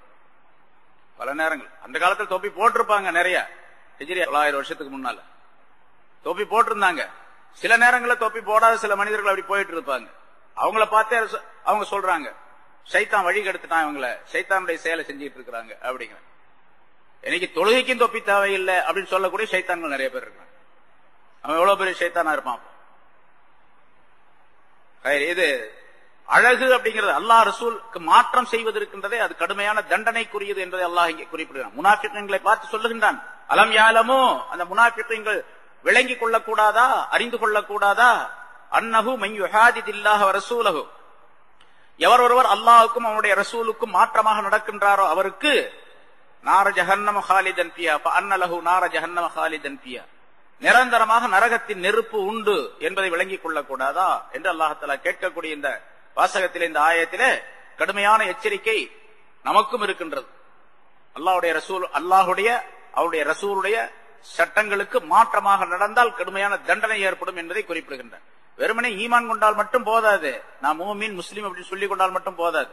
பல நேரங்கள் அந்த காலத்துல தொப்பி போட்டிருப்பாங்க நிறைய, ஹிஜ்ரி தொள்ளாயிரம் வருஷத்துக்கு முன்னால தொப்பி போட்டிருந்தாங்க. சில நேரங்களில் தொப்பி போடாத சில மனிதர்கள் அப்படி போயிட்டு இருப்பாங்க. அவங்கள பார்த்தே அவங்க சொல்றாங்க ஷைத்தான் வழி கெடுத்துட்டான், இவங்களை ஷைத்தானுடைய செயலை செஞ்சுட்டு இருக்கிறாங்க அப்படிங்கிற. இன்னைக்கு தொழுகைக்கும் தொப்பி தேவையில்லை அப்படின்னு சொல்லக்கூடிய ஷைத்தான்கள் நிறைய பேர் இருக்காங்க. அவன் எவ்வளவு பெரிய ஷைத்தானா இருப்பான். இது அழகு அப்படிங்கிறது அல்லாஹ் ரசூலுக்கு மாற்றம் செய்வது இருக்கின்றதே அது கடுமையான தண்டனைக்குரியது என்பதை அல்லாஹ் இங்கே குறிப்பிடுகிறான். முனாஃபிக்குகளை பார்த்து சொல்லுகின்றான், அலம் யாலமோ, அந்த முனாஃபிக்குகள் விளங்கிக் கொள்ளக்கூடாதா, அறிந்து கொள்ளக்கூடாதா, அன்னஹு மன் யுஹாதிதில்லாஹ வ ரசூலஹு, எவர் ஒருவர் அல்லாஹ்வுக்கும் அவருடைய ரசூலுக்கும் மாற்றமாக நடக்கின்றாரோ அவருக்கு நார ஜஹன்னம ஹாலிதன் ஃபியா ஃபஅன்ன லஹு நார ஜஹன்னம ஹாலிதன் ஃபியா, நிரந்தரமாக நரகத்தின் நெருப்பு உண்டு என்பதை விளங்கிக் கொள்ளக்கூடாதா என்று அல்லாஹ் தஆலா கேட்கக்கூடிய இந்த வாசகத்திலே, இந்த ஆயத்திலே கடுமையான எச்சரிக்கை நமக்கும் இருக்கின்றது. அல்லாஹ்வுடைய ரசூல் அல்லாஹ்வுடைய அவருடைய ரசூலுடைய சட்டங்களுக்கு மாற்றமாக நடந்தால் கடுமையான தண்டனை ஏற்படும் என்பதை குறிப்பிடுகின்றார். வெறுமனே ஈமான் கொண்டால் மட்டும் போதாது, நான் மூமின் முஸ்லீம் அப்படின்னு சொல்லிக் கொண்டால் மட்டும் போதாது.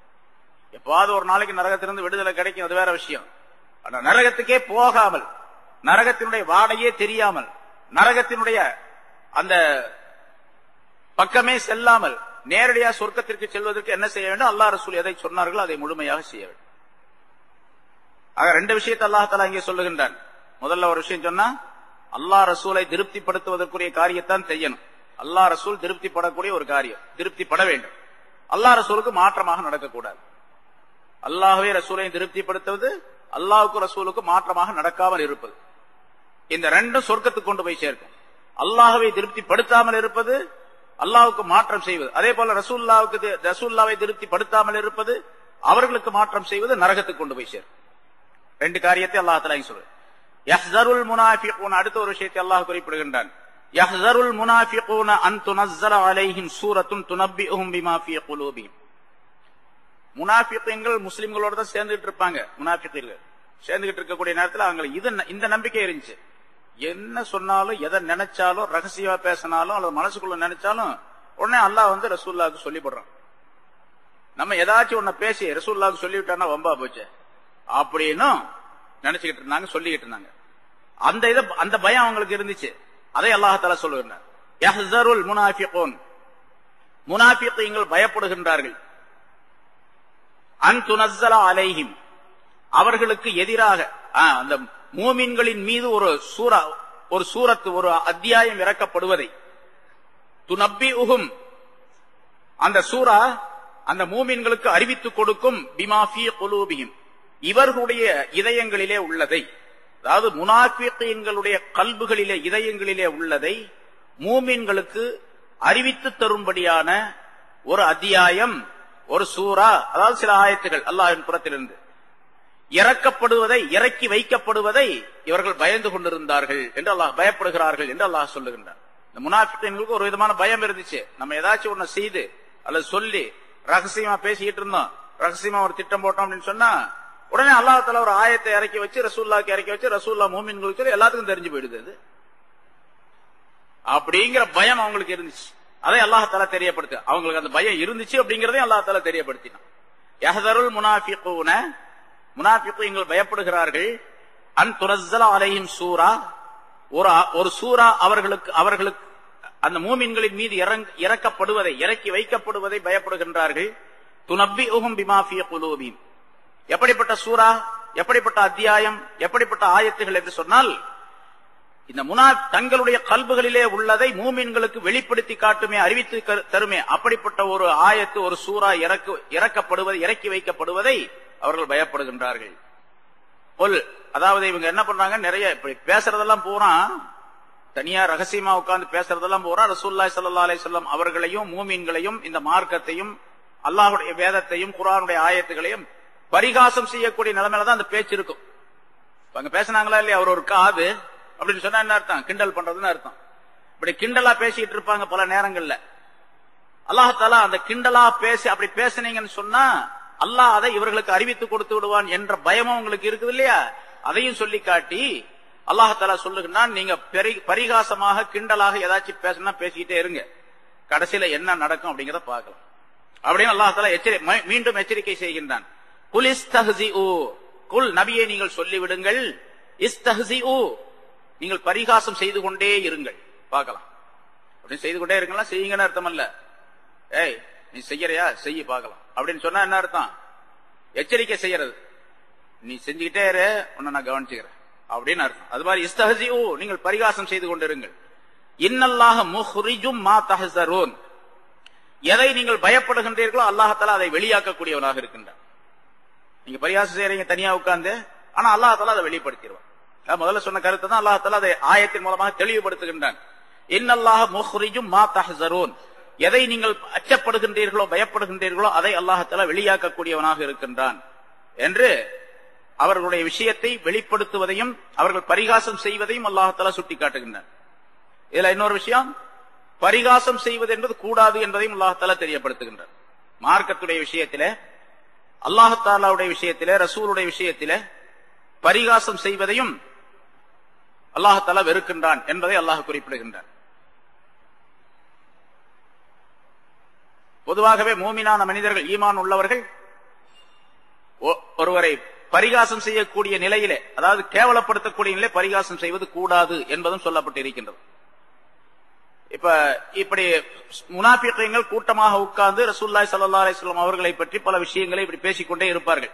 எப்பாவது ஒரு நாளைக்கு நரகத்திலிருந்து விடுதலை கிடைக்கும், அது வேற விஷயம். ஆனா நரகத்துக்கே போகாமல் நரகத்தினுடைய வாடையே தெரியாமல், நரகத்தினுடைய அந்த பக்கமே செல்லாமல் நேரடியாக சொர்க்கத்திற்கு செல்வதற்கு என்ன செய்ய வேண்டும்? அல்லாஹ் ரசூல் எதை சொன்னார்களோ அதை முழுமையாக செய்ய வேண்டும். ஆக ரெண்டு விஷயத்தை அல்லாஹ் தஆலா இங்கே சொல்லுகின்றான். முதல்ல ஒரு விஷயம் சொன்னா, அல்லாஹ் ரசூலை திருப்திப்படுத்துவதற்குரிய காரியத்தான் செய்யணும். அல்லாஹ் ரசூல் திருப்திப்படக்கூடிய ஒரு காரியம், திருப்திப்பட வேண்டும். அல்லாஹ் ரசூலுக்கு மாற்றமாக நடக்கக்கூடாது. அல்லாஹ்வே ரசூலை திருப்திப்படுத்துவது, அல்லாஹ்வுக்கு ரசூலுக்கு மாற்றமாக நடக்காமல் இருப்பது, இந்த ரெண்டும் சொர்க்கத்துக்கு கொண்டு போய் சேர்க்கும். அல்லாஹ்வை திருப்திப்படுத்தாமல் இருப்பது, அல்லாஹ்வுக்கு மாற்றம் செய்வது, அதே போல ரசூலுல்லாஹ்வுக்கு ரசூலுல்லாஹ்வை திருப்திப்படுத்தாமல் இருப்பது, அவர்களுக்கு மாற்றம் செய்வது நரகத்துக்கு கொண்டு போய் சேர்க்கும். ரெண்டு காரியத்தை அல்லாஹ் தஆலா சொல்றார். யஹ்ஸருல் முனாஃபிகூன், அடுத்த ஒரு விஷயத்தை அல்லாஹ் குறிப்பிடுகின்றான். யஹ்ஸருல் முனாஃபிகூன அன் துனஸ்ஸல அலைஹிம் சூரத்துன் துனப்பிஹும் பிமா ஃபீ குலூபிஹிம். முனாஃபிகீன்கள் முஸ்லிம்களோட தான் சேர்ந்துட்டு இருப்பாங்க. முனாஃபிகீன்கள் சேர்ந்துகிட்டு இருக்கக்கூடிய நேரத்தில் அவங்களுக்கு இது இந்த நம்பிக்கை இருந்துச்சு, என்ன சொன்னாலும் எதை நினைச்சாலும் ரகசியமா பேசினாலும் அல்லது மனசுக்குள்ள நினைச்சாலும் உடனே அல்லாஹ் வந்து ரசூலுல்லாஹ்வுக்கு சொல்லிவிடுறான். நம்ம ஏதாச்சும் ஒன்ன பேசி ரசூலுல்லாஹ்வுக்கு சொல்லிவிட்டானா வம்பா போச்சு அப்படின்னு நினைச்சுக்கிட்டு இருந்தாங்க, சொல்லிக்கிட்டு இருந்தாங்க. அந்த இத அந்த பயம் அவங்களுக்கு இருந்துச்சு. அதை அல்லாஹ் தஆலா சொல்லுகிறார். யஹ்ஸருல் முனாஃபிகூன், முனாஃபிகீன்கள் பயப்படுகின்றார்கள். அன் துனஸ்ஸல அலைஹிம், அவர்களுக்கு எதிராக அந்த மூமின்களின் மீது ஒரு சூரா ஒரு சூரத்து ஒரு அத்தியாயம் இறக்கப்படுவதை, துனப்பிஹும், அந்த சூரா அந்த மூமின்களுக்கு அறிவித்துக் கொடுக்கும், பிமா ஃபீ குலூபிஹிம், இவர்களுடைய இதயங்களிலே உள்ளதை, அதாவது முனாஃபிகீன்களுடைய கல்புகளிலே இதயங்களிலே உள்ளதை மூமின்களுக்கு அறிவித்து தரும்படியான ஒரு அத்தியாயம், ஒரு சூரா, அதாவது சில ஆயத்துகள் அல்லாஹ்வின் புறத்திலிருந்து இறக்கப்படுவதை, இறக்கி வைக்கப்படுவதை இவர்கள் பயந்து கொண்டிருந்தார்கள் என்று அல்லாஹ், பயப்படுகிறார்கள் என்று அல்லாஹ் சொல்லுகின்றார். இந்த முனாஃபிகீன்களுக்கு ஒரு விதமான பயம் இருந்துச்சு. நம்ம ஏதாச்சும் ஒண்ணு செய்து அல்லது சொல்லி ரகசியமா பேசிக்கிட்டு இருந்தோம், ரகசியமா ஒரு திட்டம் போட்டோம் அப்படின்னு சொன்னா உடனே அல்லாஹ் தஆலா ஒரு ஆயத்தை இறக்கி வச்சு ரசூலுல்லாஹ்க்கு இறக்கி வச்சு ரசூலுல்லாஹ் மூமின்களுக்கு எல்லாத்துக்கும் தெரிஞ்சு போயிடுது. அது அப்படிங்கிற பயம் அவங்களுக்கு இருந்துச்சு. அதை அல்லாஹ் தஆலா தெரியப்படுத்து, அவங்களுக்கு அந்த பயம் இருந்துச்சு அப்படிங்கறதையும் அல்லாஹ் தஆலா தெரியப்படுத்தினான். யஹ்ஸருல் முனாஃபிகூன, முனாஃபிகீன்கள் பயப்படுகிறார்கள். அன் துனஸ்ஸல அலைஹிம் சூரா, ஒரு ஒரு சூரா அவர்களுக்கு அவர்களுக்கு அந்த மூமின்களின் மீது இறக்கப்படுவதை, இறக்கி வைக்கப்படுவதை பயப்படுகின்றார்கள். துனப்பிஹும் பிமா ஃபீ குலூபிஹிம், எப்படிப்பட்ட சூரா, எப்படிப்பட்ட அத்தியாயம், எப்படிப்பட்ட ஆயத்துகள் என்று சொன்னால், இந்த முனா தங்களுடைய கல்புகளிலே உள்ளதை மூமின்களுக்கு வெளிப்படுத்தி காட்டுமே, அறிவித்து தருமே, அப்படிப்பட்ட ஒரு ஆயத்து, ஒரு சூரா இறக்கு இறக்கப்படுவதை, இறக்கி வைக்கப்படுவதை அவர்கள் பயப்படுகின்றார்கள். கொல், அதாவது இவங்க என்ன பண்றாங்க, நிறைய இப்படி பேசுறதெல்லாம் பூரா தனியா ரகசியமா உட்கார்ந்து பேசுறதெல்லாம் பூரா ரசூலுல்லாஹி ஸல்லல்லாஹு அலைஹி வஸல்லம் அவர்களையும் மூமின்களையும் இந்த மார்க்கத்தையும் அல்லாஹ்வுடைய வேதத்தையும் குர்ஆனுடைய ஆயத்துகளையும் பரிகாசம் செய்யக்கூடிய நிலைமையில தான் அந்த பேச்சு இருக்கும். அங்க பேசினாங்களா இல்லையா, அவர் ஒரு காது அப்படின்னு சொன்னா என்ன அர்த்தம், கிண்டல் பண்றதுன்னு அர்த்தம். இப்படி கிண்டலா பேசிட்டு இருப்பாங்க பல நேரங்கள்ல. அல்லாஹ் தஆலா அந்த கிண்டலா பேசி அப்படி பேசினீங்கன்னு சொன்னா அல்லாஹ் அதை இவர்களுக்கு அறிவித்து கொடுத்து விடுவான் என்ற பயமும் உங்களுக்கு இருக்குது இல்லையா, அதையும் சொல்லி காட்டி அல்லாஹ் தஆலா சொல்லுகிறான், நீங்க பரிகாசமாக கிண்டலாக ஏதாச்சும் பேசினா பேசிக்கிட்டே இருங்க, கடைசியில என்ன நடக்கும் அப்படிங்கறத பார்க்கலாம் அப்படின்னு அல்லாஹ் தஆலா எச்சரிக்கை, மீண்டும் எச்சரிக்கை செய்கின்றான். குல் இஸ்தஹ்சிஉ, குல் நபியே நீங்கள் சொல்லிவிடுங்கள், இஸ்தஹ்சிஉ, நீங்கள் பரிகாசம் செய்து கொண்டே இருங்கள், பார்க்கலாம் அப்படின்னு. செய்து கொண்டே இருங்களா, செய்யுங்கன்னு அர்த்தம் அல்ல. ஏய் நீ செய்யறியா, செய்ய பார்க்கலாம் அப்படின்னு சொன்னா என்ன அர்த்தம், எச்சரிக்கை செய்யறது. நீ செஞ்சுக்கிட்டே இரு, உன்னை நான் கவனிச்சுக்கிறேன் அப்படின்னு அர்த்தம். அது மாதிரி இஸ்தஹ்சிஉ, நீங்கள் பரிகாசம் செய்து கொண்டிருங்கள். இன்னல்லாஹ முஹ்ரிஜும் மா தஹ்ஸரூன், எதை நீங்கள் பயப்படுகின்றீர்களோ அல்லாஹ் தஆலா அதை வெளியாக்கக்கூடியவனாக இருக்கின்றான். நீங்க பரிகாசம் செய்யறீங்க தனியா உட்கார்ந்து, ஆனா அல்லாஹ் தஆலா அதை வெளிப்படுத்திடுவான். முதல்ல சொன்ன கருத்தை தான் அல்லாஹ் தஆலா அதை ஆயத்தின் மூலமாக தெளிவுபடுத்துகின்றான். இன்னல்லாஹ முஹ்ரிஜும் மா தஹ்ஸரூன், எதை நீங்கள் அச்சப்படுகின்றீர்களோ பயப்படுகின்றீர்களோ அதை அல்லாஹ் தஆலா வெளியாக்கக்கூடியவனாக இருக்கின்றான் என்று அவர்களுடைய விஷயத்தை வெளிப்படுத்துவதையும் அவர்கள் பரிகாசம் செய்வதையும் அல்லாஹ் தஆலா சுட்டிக்காட்டுகின்றான். இதுல இன்னொரு விஷயம், பரிகாசம் செய்வது என்பது கூடாது என்பதையும் அல்லாஹ் தஆலா தெரியப்படுத்துகின்றான். மார்க்கத்துடைய விஷயத்திலே, அல்லாஹ் தஆலாவுடைய விஷயத்திலே, ரசூலுடைய விஷயத்திலே பரிகாசம் செய்வதையும் அல்லாஹ் தஆலா வெறுக்கின்றான் என்பதை அல்லாஹ் குறிப்பிடுகின்றான். பொதுவாகவே மூமினான மனிதர்கள், ஈமான் உள்ளவர்கள் ஒருவரை பரிகாசம் செய்யக்கூடிய நிலையிலே, அதாவது கேவலப்படுத்தக்கூடிய நிலையிலே பரிகாசம் செய்வது கூடாது என்பதும் சொல்லப்பட்டு இருக்கின்றது. இப்ப இப்படி முனாஃபிகீன்கள் கூட்டமாக உட்கார்ந்து ரசூலுல்லாஹி ஸல்லல்லாஹு அலைஹி வஸல்லம் அவர்களை பற்றி பல விஷயங்களை இப்படி பேசிக்கொண்டே இருப்பார்கள்.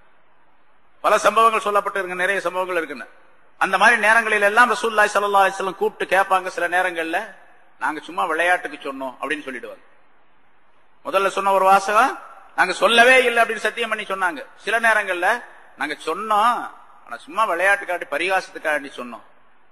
பல சம்பவங்கள் சொல்லப்பட்டு இருக்கு, நிறைய சம்பவங்கள் இருக்குன்னு. அந்த மாதிரி நேரங்களில் எல்லாம் ரசூலுல்லாஹி ஸல்லல்லாஹு அலைஹி வஸல்லம் கூப்பிட்டு கேட்பாங்க. சில நேரங்கள்ல நாங்க சும்மா விளையாட்டுக்கு சொன்னோம் அப்படின்னு சொல்லிடுவாங்க. முதல்ல சொன்ன ஒரு வாசகம் நாங்க சொல்லவே இல்லை அப்படின்னு சத்தியம் பண்ணி சொன்னாங்க. சில நேரங்கள்ல நாங்க சொன்னோம், ஆனா சும்மா விளையாட்டுக்காண்டி பரிகாசத்துக்காண்டி சொன்னோம்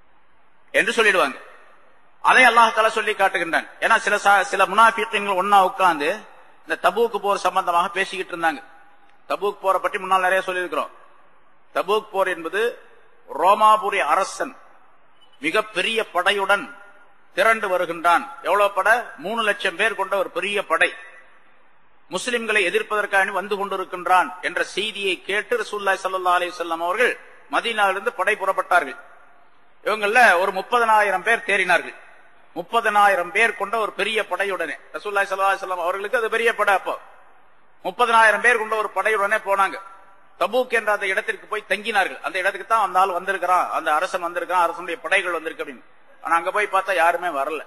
என்று சொல்லிடுவாங்க. அதை அல்லாஹ் தஆலா சொல்லி காட்டுகின்றான். ஏன்னா சில சில முனாஃபிகீன்கள் ஒன்னா உட்கார்ந்து இந்த தபூக் போர் சம்பந்தமாக பேசிக்கிட்டு இருந்தாங்க. தபூக் போரை பற்றி முன்னால் நிறைய சொல்லியிருக்கிறோம். தபூக் போர் என்பது ரோமாபுரி அரசன் மிகப்பெரிய படையுடன் திரண்டு வருகின்றான். எவ்வளவு படை? மூணு லட்சம் பேர் கொண்ட ஒரு பெரிய படை முஸ்லிம்களை எதிர்ப்பதற்காக வந்து கொண்டிருக்கின்றான் என்ற செய்தியை கேட்டு ரசூலுல்லாஹி ஸல்லல்லாஹு அலைஹி வஸல்லம் அவர்கள் மதீனாவிலிருந்து படை புறப்பட்டார்கள். இவங்கள ஒரு முப்பதனாயிரம் பேர் தேறினார்கள். முப்பதனாயிரம் பேர் கொண்ட ஒரு பெரிய படையுடனே ரசூலுல்லாஹி ஸல்லல்லாஹு அலைஹி வஸல்லம் அவர்களுக்கு அது பெரிய படை. அப்போ முப்பதனாயிரம் பேர் கொண்ட ஒரு படையுடனே போனாங்க. தபூக் என்ற அந்த இடத்திற்கு போய் தங்கினார்கள். அந்த இடத்துக்கு தான் அந்த ஆள் வந்திருக்கிறான், அந்த அரசன் வந்திருக்கான், அரசனுடைய படைகள் வந்திருக்கு அப்படின்னு. ஆனா அங்க போய் பார்த்தா யாருமே வரல.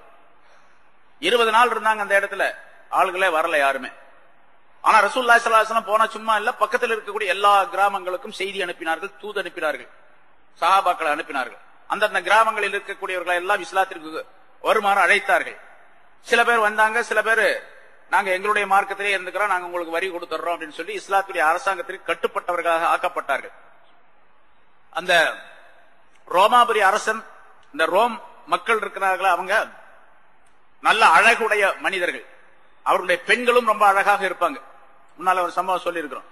இருபது நாள் இருந்தாங்க அந்த இடத்துல, ஆளுகளே வரல யாருமே. ஆனா ரசூலுல்லாஹி ஸல்லல்லாஹு அலைஹி வஸல்லம் போனா சும்மா இல்ல, பக்கத்தில் இருக்கக்கூடிய எல்லா கிராமங்களுக்கும் செய்தி அனுப்பினார்கள், தூது அனுப்பினார்கள், சஹாபாக்களை அனுப்பினார்கள். அந்தந்த கிராமங்களில் இருக்கக்கூடியவர்களை எல்லாம் இஸ்லாத்திற்கு வருமாறு அழைத்தார்கள். சில பேர் வந்தாங்க, சில பேர் நாங்க எங்களுடைய மார்க்கத்திலே இருந்துக்கிறோம், நாங்க உங்களுக்கு வரி கொடுத்துறோம் அப்படின்னு சொல்லி இஸ்லாத்துடைய அரசாங்கத்திற்கு கட்டுப்பட்டவர்களாக ஆக்கப்பட்டார்கள். அந்த ரோமாபுரி அரசன், இந்த ரோம் மக்கள் இருக்கிறார்களா, அவங்க நல்ல அழகுடைய மனிதர்கள். அவர்களுடைய பெண்களும் ரொம்ப அழகாக இருப்பாங்க. முன்னால ஒரு சம்பவம் சொல்லி இருக்கிறோம்.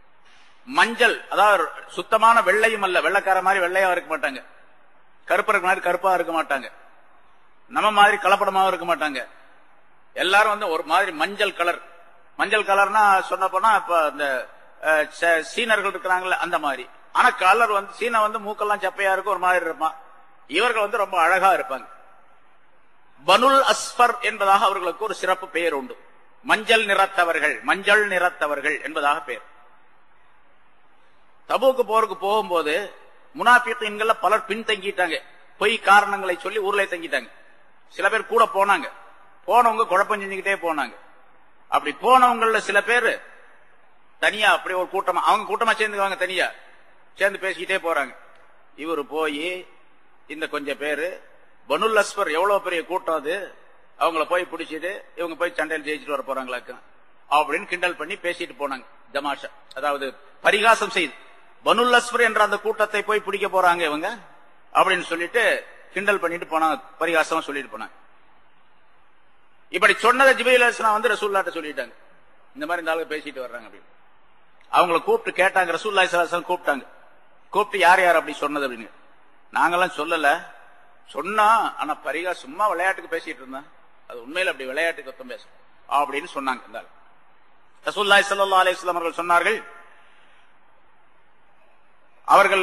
மஞ்சள், அதாவது சுத்தமான வெள்ளையும் அல்ல, வெள்ளைக்கார மாதிரி வெள்ளையா இருக்க மாட்டாங்க, கருப்பா இருக்க மாதிரி கருப்பா இருக்க மாட்டாங்க, நம்ம மாதிரி கலப்படமாவும் இருக்க மாட்டாங்க. எல்லாரும் வந்து ஒரு மாதிரி மஞ்சள் கலர். மஞ்சள் கலர்னா சொன்ன போனா இப்ப இந்த சீனர்கள் இருக்கிறாங்கல்ல அந்த மாதிரி. ஆனா கலர் வந்து சீன வந்து மூக்கெல்லாம் சப்பையா இருக்கும், ஒரு மாதிரி இருப்பான். இவர்கள் வந்து ரொம்ப அழகா இருப்பாங்க. பனுல் அஸ்ஃபர் என்பதாக அவர்களுக்கு ஒரு சிறப்பு பெயர் உண்டு. மஞ்சள் நிறத்தவர்கள், மஞ்சள் நிறத்தவர்கள் என்பதாக பெயர். தபூக்கு போருக்கு போகும்போது முனாஃபிகீன்கள் பலர் பின்தங்கிட்டாங்க. பொய் காரணங்களை சொல்லி ஊர்ல தங்கிட்டாங்க. சில பேர் கூட போனாங்க. போனவங்க குழப்பம் செஞ்சுக்கிட்டே போனாங்க. அப்படி போனவங்கள சில பேர் தனியா அப்படி ஒரு கூட்டமா, அவங்க கூட்டமா சேர்ந்துக்குவாங்க, தனியா சேர்ந்து பேசிக்கிட்டே போறாங்க. இவரு போய் இந்த கொஞ்சம் பேரு பனுல் அஸ்ஃபர் எவ்வளவு பெரிய கூட்டம் அது, அவங்கள போய் பிடிச்சிட்டு இவங்க போய் சண்டையில் ஜெயிச்சுட்டு வர போறாங்களாக்கு அப்படின்னு கிண்டல் பண்ணி பேசிட்டு போனாங்க. ஜமாஷா, அதாவது பரிகாசம் செய்து பனுல் அஸ்ஃபர் என்ற அந்த கூட்டத்தை போய் பிடிக்க போறாங்க இவங்க அப்படின்னு சொல்லிட்டு கிண்டல் பண்ணிட்டு போனாங்க, பரிகாசமா சொல்லிட்டு போனாங்க. இப்படி சொன்னதை ஜிப்ரீல் அலைஹிஸ்ஸலாம் வந்து ரசூலுல்லாஹ்ட்ட சொல்லிட்டாங்க, இந்த மாதிரி இந்த ஆளுங்க பேசிட்டு வர்றாங்க அப்படின்னு. அவங்கள கூப்பிட்டு கேட்டாங்க, ரசூலுல்லாஹி ஸல்லல்லாஹு அலைஹி வஸல்லம் கூப்பிட்டாங்க. கூப்பிட்டு யார் யார் அப்படி சொன்னது அப்படின்னு. நாங்கெல்லாம் சொல்லல, சொன்னா ஆனா பரிகா சும்மா விளையாட்டுக்கு பேசிட்டு இருந்தா, அது உண்மையில அப்படி விளையாட்டுக்கு ஒத்தம் பேசும் அப்படின்னு சொன்னாங்க. ரசூலுல்லாஹி ஸல்லல்லாஹு அலைஹி வஸல்லம் அவர்கள் சொன்னார்கள், அவர்கள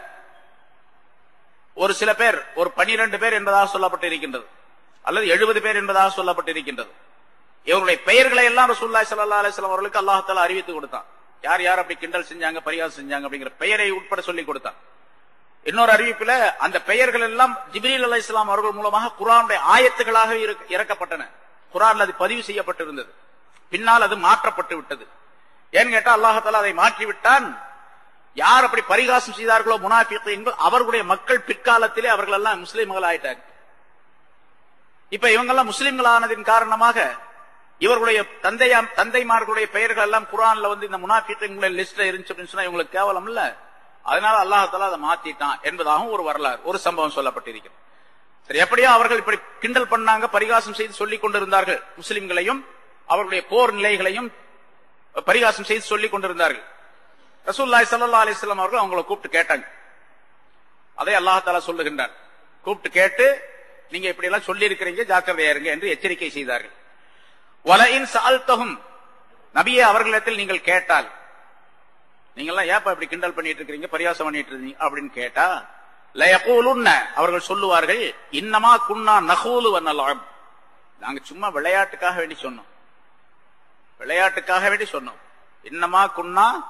ஒரு சில பேர், ஒரு பனிரெண்டு பேர் என்பதாக சொல்லப்பட்டு இருக்கின்றது, அல்லது எழுபது பேர் என்பதாக சொல்லப்பட்டு இருக்கின்றது. இவருடைய பெயர்களை எல்லாம் ரசூலுல்லாஹி ஸல்லல்லாஹு அலைஹி வஸல்லம் அவர்களுக்கு அல்லாஹ் தஆலா அறிவித்து கொடுத்தான். யார் யார் அப்படி கிண்டல் செஞ்சாங்க, பரிகாசம் செஞ்சாங்க அப்படிங்கிற பெயரை உட்பட சொல்லி கொடுத்தான். இன்னொரு அறிவிப்புல அந்த பெயர்கள் எல்லாம் ஜிப்ரீல் அலைஹிஸ்ஸலாம் அவர்கள் மூலமாக குர்ஆனுடைய ஆயத்துகளாக இறக்கப்பட்டன. குர்ஆன்ல அது பதிவு செய்யப்பட்டிருந்தது. பின்னால் அது மாற்றப்பட்டு விட்டது. ஏன்னு கேட்டா அல்லாஹ் தஆலா அதை மாற்றி விட்டான். யார் அப்படி பரிகாசம் செய்தார்களோ முனாஃபிகீன்கள், அவர்களுடைய மக்கள் பிற்காலத்திலே அவர்கள் எல்லாம் முஸ்லிம்கள் ஆயிட்டாங்க. இப்ப இவங்கெல்லாம் முஸ்லிம்கள் ஆனதின் காரணமாக இவர்களுடைய தந்தையாம் தந்தைமார்களுடைய பெயர்கள் எல்லாம் குர்ஆன்ல வந்து இந்த முனாஃபிகீன்களுடைய லிஸ்ட்ல இருந்துச்சு அப்படின்னு சொன்னா இவங்களுக்கு கேவலம் இல்ல. அதனால அல்லாஹ் தஆலா அதை மாத்திட்டான் என்பதாகவும் ஒரு வரலாறு, ஒரு சம்பவம் சொல்லப்பட்டிருக்கிறது. சரி, எப்படியோ அவர்கள் இப்படி கிண்டல் பண்ணாங்க, பரிகாசம் செய்து சொல்லிக் கொண்டிருந்தார்கள். முஸ்லிம்களையும் அவர்களுடைய போர் நிலைகளையும் பரிகாசம் செய்து சொல்லிக் கொண்டிருந்தார்கள். ரசூலுல்லாஹி ஸல்லல்லாஹு அலைஹி வஸல்லம் அவர்கள் அவங்களை கூப்பிட்டு கேட்டாங்க. அதை அல்லாஹ் தஆலா சொல்லுகின்றான். கூப்பிட்டு கேட்டு நீங்க இப்படி எல்லாம் சொல்லி இருக்கிறீங்க, ஜாக்கிரதையா இருங்க என்று எச்சரிக்கை செய்தார்கள். வலஇன் சஅல்தஹும், நபியே அவர்களிடத்தில் நீங்கள் கேட்டால், நீங்க எல்லாம் ஏப்பா இப்படி கிண்டல் பண்ணிட்டு இருக்கீங்க, பரியாசம் பண்ணிட்டு இருக்கீங்க அப்படின்னு கேட்டா, லயகூலுன்ன, அவர்கள் சொல்லுவார்கள், இன்னமா குன்னா நகூலு வனலஅப், நாங்க சும்மா விளையாட்டுக்காக வேண்டி சொன்னோம், விளையாட்டுக்காக வேண்டி சொன்னோம். இன்னமா குன்னா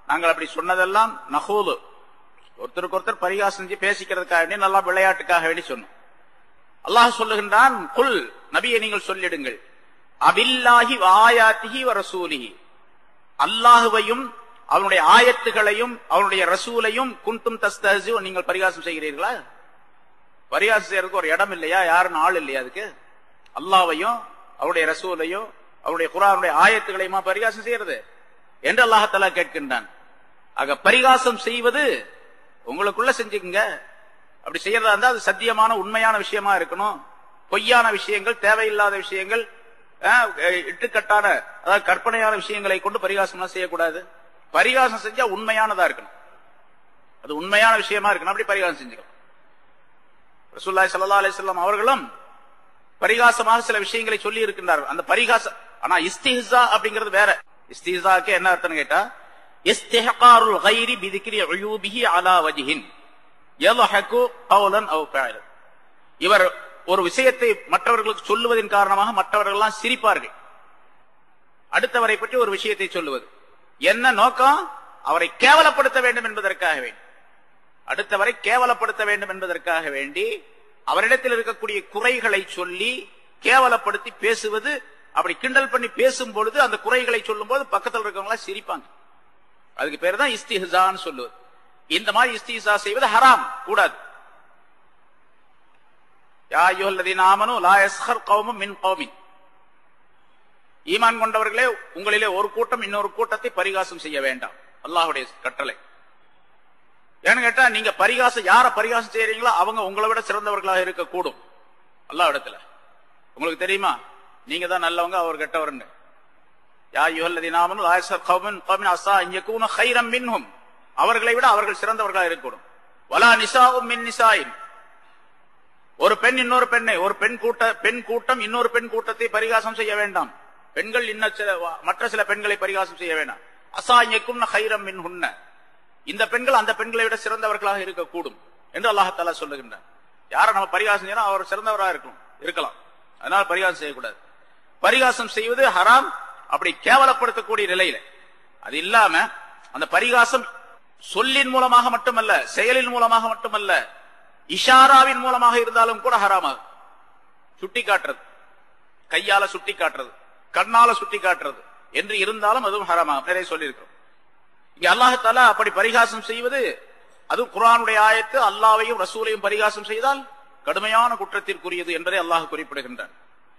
நாங்கள் அப்படி சொன்னதெல்லாம் நகூது, ஒருத்தருக்கு ஒருத்தர் பரிகாசம் செஞ்சு பேசிக்கிறதுக்காக வேண்டி, நல்லா விளையாட்டுக்காக வேண்டி சொன்னோம். அல்லாஹ் சொல்லுகின்றான், குல் நபியை நீங்கள் சொல்லிடுங்கள், அபில்லாஹி ஆயாத்திஹி வ ரசூலிஹி, அல்லாஹுவையும் அவனுடைய ஆயத்துகளையும் அவனுடைய ரசூலையும் குன்தும் தஸ்தஹ்ஸு, நீங்கள் பரிகாசம் செய்கிறீர்களா? பரிகாசம் செய்யறதுக்கு ஒரு இடம் இல்லையா? யாருன்னு ஆள் இல்லையா அதுக்கு? அல்லாஹ்வையும் அவருடைய ரசூலையும் அவருடைய குர்ஆனுடைய ஆயத்துகளையுமா பரிகாசம் செய்யறது என்று அல்லாஹ் தஆலா கேட்கின்றான். ஆக பரிகாசம் செய்வது உங்களுக்குள்ள செஞ்சுக்குங்க. அப்படி செய்யறதா இருந்தா அது சத்தியமான உண்மையான விஷயமா இருக்கணும். பொய்யான விஷயங்கள், தேவையில்லாத விஷயங்கள், இட்டுக்கட்டான அதாவது கற்பனையான விஷயங்களை கொண்டு பரிகாசம் செய்யக்கூடாது. பரிகாசம் செஞ்சா உண்மையானதா இருக்கணும், அது உண்மையான விஷயமா இருக்கணும். அப்படி பரிகாசம் செஞ்சுக்கலாம். ரசூலுல்லாஹி ஸல்லல்லாஹு அலைஹி வஸல்லம் அவர்களும் பரிகாசமாக சில விஷயங்களை சொல்லி இருக்கின்றார்கள். அந்த பரிகாசம், ஆனா இஸ்திஹ்ஸா அப்படிங்கிறது வேற. இஸ்திஹ்ஸாக்கு என்ன அர்த்தம் கேட்டா, இஸ்திஹ்காருல் கைரி பிதிக்ரி உயூபிஹி அலா வஜ்ஹின் யல்ஹகு கௌலன் அவ் ஃபஅலன். இவர் ஒரு விஷயத்தை மற்றவர்களுக்கு சொல்லுவதன் காரணமாக மற்றவர்கள் எல்லாம் சிரிப்பார்கள். அடுத்தவரை பற்றி ஒரு விஷயத்தை சொல்லுவது என்ன நோக்கம்? அவரை கேவலப்படுத்த வேண்டும் என்பதற்காக வேண்டி, அடுத்தவரை கேவலப்படுத்த வேண்டும் என்பதற்காக வேண்டி அவரிடத்தில் இருக்கக்கூடிய குறைகளை சொல்லி கேவலப்படுத்தி பேசுவது. அப்படி கிண்டல் பண்ணி பேசும் பொழுது அந்த குறைகளை சொல்லும் போது பக்கத்தில் இருக்கவங்களா சிரிப்பாங்க. அதுக்கு பேர் தான் இஸ்திஹ்ஸான்னு சொல்லுவது. இந்த மாதிரி இஸ்திஹ்ஸா செய்வது ஹராம், கூடாது. யா அய்யுஹல்லதீன ஆமனூ லா யஸ்ஹர் கௌமும் மின் கௌமின், ஈமான் கொண்டவர்களே உங்களிலே ஒரு கூட்டம் இன்னொரு கூட்டத்தை பரிகாசம் செய்ய வேண்டாம், அல்லாஹ்வுடைய கட்டளை. ஏன்னு கேட்டா, நீங்க பரிகாசம் யார பரிகாசம் செய்யறீங்களோ அவங்க உங்களை விட சிறந்தவர்களாக இருக்கக்கூடும் அல்லாஹ் இடத்துல. உங்களுக்கு தெரியுமா, நீங்க தான் நல்லவங்க, அவர் கெட்டவர்னு. யா அய்யுஹல்லதீன ஆமனூ லா யஸ்ஹர் கௌமுன் கௌமின் அஸா அன் யகூன கைரம் மின்ஹும், அவர்களை விட அவர்கள் சிறந்தவர்களாக இருக்கக்கூடும். வலா நிசாஉம் மின் நிசாஇன், ஒரு பெண் இன்னொரு பெண்ணை, ஒரு பெண் கூட்ட பெண் கூட்டம் இன்னொரு பெண் கூட்டத்தை பரிகாசம் செய்ய வேண்டாம். பெண்கள் இன்னும் சில மற்ற சில பெண்களை பரிகாசம் செய்ய வேண்டாம். அஸா அன் யகூன கைரம் மின்ஹுன்ன, இந்த பெண்கள் அந்த பெண்களை விட சிறந்தவர்களாக இருக்கக்கூடும் என்று அல்லாஹ் தஆலா சொல்லுகின்றார். யாரை நம்ம பரிகாசம் செய்யணும், அவர் சிறந்தவராக இருக்கும் இருக்கலாம், அதனால பரிகாசம் செய்யக்கூடாது. பரிகாசம் செய்வது ஹராம். அப்படி கேவலப்படுத்தக்கூடிய நிலையில அது இல்லாம, அந்த பரிகாசம் சொல்லின் மூலமாக மட்டுமல்ல, செயலின் மூலமாக மட்டுமல்ல, இஷாராவின் மூலமாக இருந்தாலும் கூட ஹராமாகும். சுட்டி காட்டுறது, கையால சுட்டி காட்டுறது, கண்ணால சுட்டி காட்டுறது என்று இருந்தாலும் அதுவும் ஹராமாகும். நிறைய சொல்லியிருக்கிறோம். இங்க அல்லாஹ் தஆலா அப்படி பரிகாசம் செய்வது, அது குர்ஆனுடைய ஆயத்து, அல்லாஹ்வையும் ரசூலையும் பரிகாசம் செய்தால் கடுமையான குற்றத்திற்குரியது என்பதை அல்லாஹ் குறிப்பிடுகின்றார்.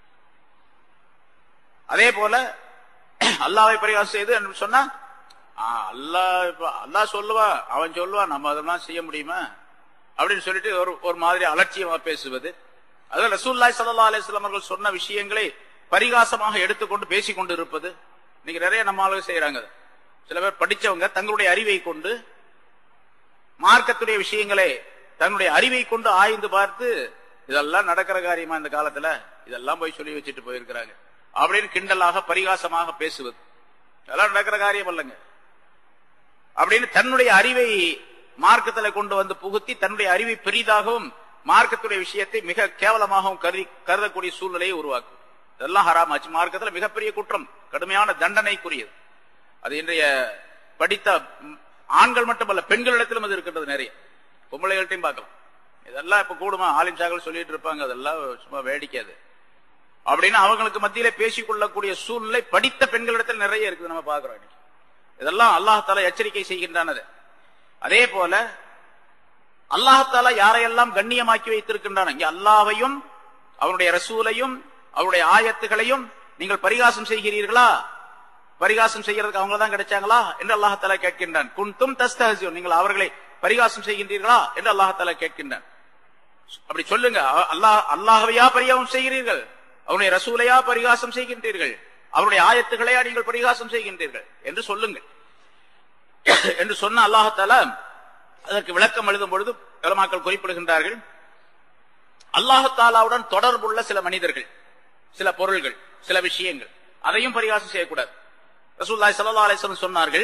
அதே போல அல்லாஹ்வை பரிகாசம் செய்து சொன்னா, அல்லாஹ் அல்லாஹ் சொல்லுவா, அவன் சொல்லுவா, நம்ம அதெல்லாம் செய்ய முடியுமா அப்படின்னு சொல்லிட்டு ஒரு ஒரு மாதிரி அலட்சியமா பேசுவது. அதாவது ரசூலுல்லாஹி ஸல்லல்லாஹு அலைஹி வஸல்லம் அவர்கள் சொன்ன விஷயங்களை பரிகாசமாக எடுத்துக்கொண்டு பேசிக் கொண்டு இருப்பது இன்னைக்கு நிறைய நம்ம ஆளுங்க செய்யறாங்க. சில பேர் படிச்சவங்க தங்களுடைய அறிவை கொண்டு மார்க்கத்துடைய விஷயங்களை தன்னுடைய அறிவை கொண்டு ஆய்ந்து பார்த்து, இதெல்லாம் நடக்கிற காரியமா இந்த காலத்துல, இதெல்லாம் போய் சொல்லி வச்சுட்டு போயிருக்கிறாங்க அப்படின்னு கிண்டலாக பரிகாசமாக பேசுவது, இதெல்லாம் நடக்கிற காரியம் அல்லங்க அப்படின்னு தன்னுடைய அறிவை மார்க்கத்தில் கொண்டு வந்து புகுத்தி தன்னுடைய அறிவை பெரிதாகவும் மார்க்கத்துடைய விஷயத்தை மிக கேவலமாகவும் கருதி கருதக்கூடிய சூழ்நிலையை உருவாக்கும். இதெல்லாம் ஹராம் ஆச்சு. மார்க்கத்தில் மிகப்பெரிய குற்றம், கடுமையான தண்டனைக்குரியது. அது இன்றைய படித்த ஆண்கள் மட்டுமல்ல, பெண்களிடத்திலும் அது இருக்கின்றது. நிறைய பொம்பளைகள்ட்டையும் பார்க்கலாம். இதெல்லாம் இப்ப கூடுமா, ஆலிம் சாக்கள் சொல்லிட்டு இருப்பாங்க, அதெல்லாம் சும்மா வேடிக்காது அப்படின்னு அவங்களுக்கு மத்தியிலே பேசிக் கொள்ளக்கூடிய சூழ்நிலை படித்த பெண்களிடத்தில் நிறைய இருக்குது, நம்ம பார்க்கிறோம். இதெல்லாம் அல்லாஹ் தஆலா எச்சரிக்கை செய்கின்றானது. அதே போல அல்லாஹ் தஆலா யாரையெல்லாம் கண்ணியமாக்கி வைத்திருக்கின்றான், இங்கே அல்லாஹ்வையும் அவருடைய ரசூலையும் அவருடைய ஆயத்துகளையும் நீங்கள் பரிகாசம் செய்கிறீர்களா, பரிகாசம் செய்யறதுக்கு அவங்க தான் கிடைச்சாங்களா என்று அல்லாஹ் தஆலா கேட்கின்றான். குன்தும் தஸ்தஹ்ஸியூன், நீங்கள் அவர்களை பரிகாசம் செய்கின்றீர்களா என்று அல்லாஹ் தஆலா கேட்கின்றான். அப்படி சொல்லுங்க, அல்லாஹ் அல்லாஹ்வையா பரிகாசம் செய்கிறீர்கள், அவருடைய ரசூலையா பரிகாசம் செய்கின்றீர்கள், அவருடைய ஆயத்துகளையா நீங்கள் பரிகாசம் செய்கின்றீர்கள் என்று சொல்லுங்கள் என்று சொன்ன அல்லாஹ் தஆலா அதற்கு விளக்கம் எழுதும் பொழுது உலமாக்கள் குறிப்பிடுகின்றார்கள், அல்லாஹ் தஆலாவுடன் தொடர்புள்ள சில மனிதர்கள், சில பொருள்கள், சில விஷயங்கள், அதையும் பரிகாசம் செய்யக்கூடாது. ரசூலுல்லாஹி ஸல்லல்லாஹு அலைஹி வஸல்லம் சொன்னார்கள்,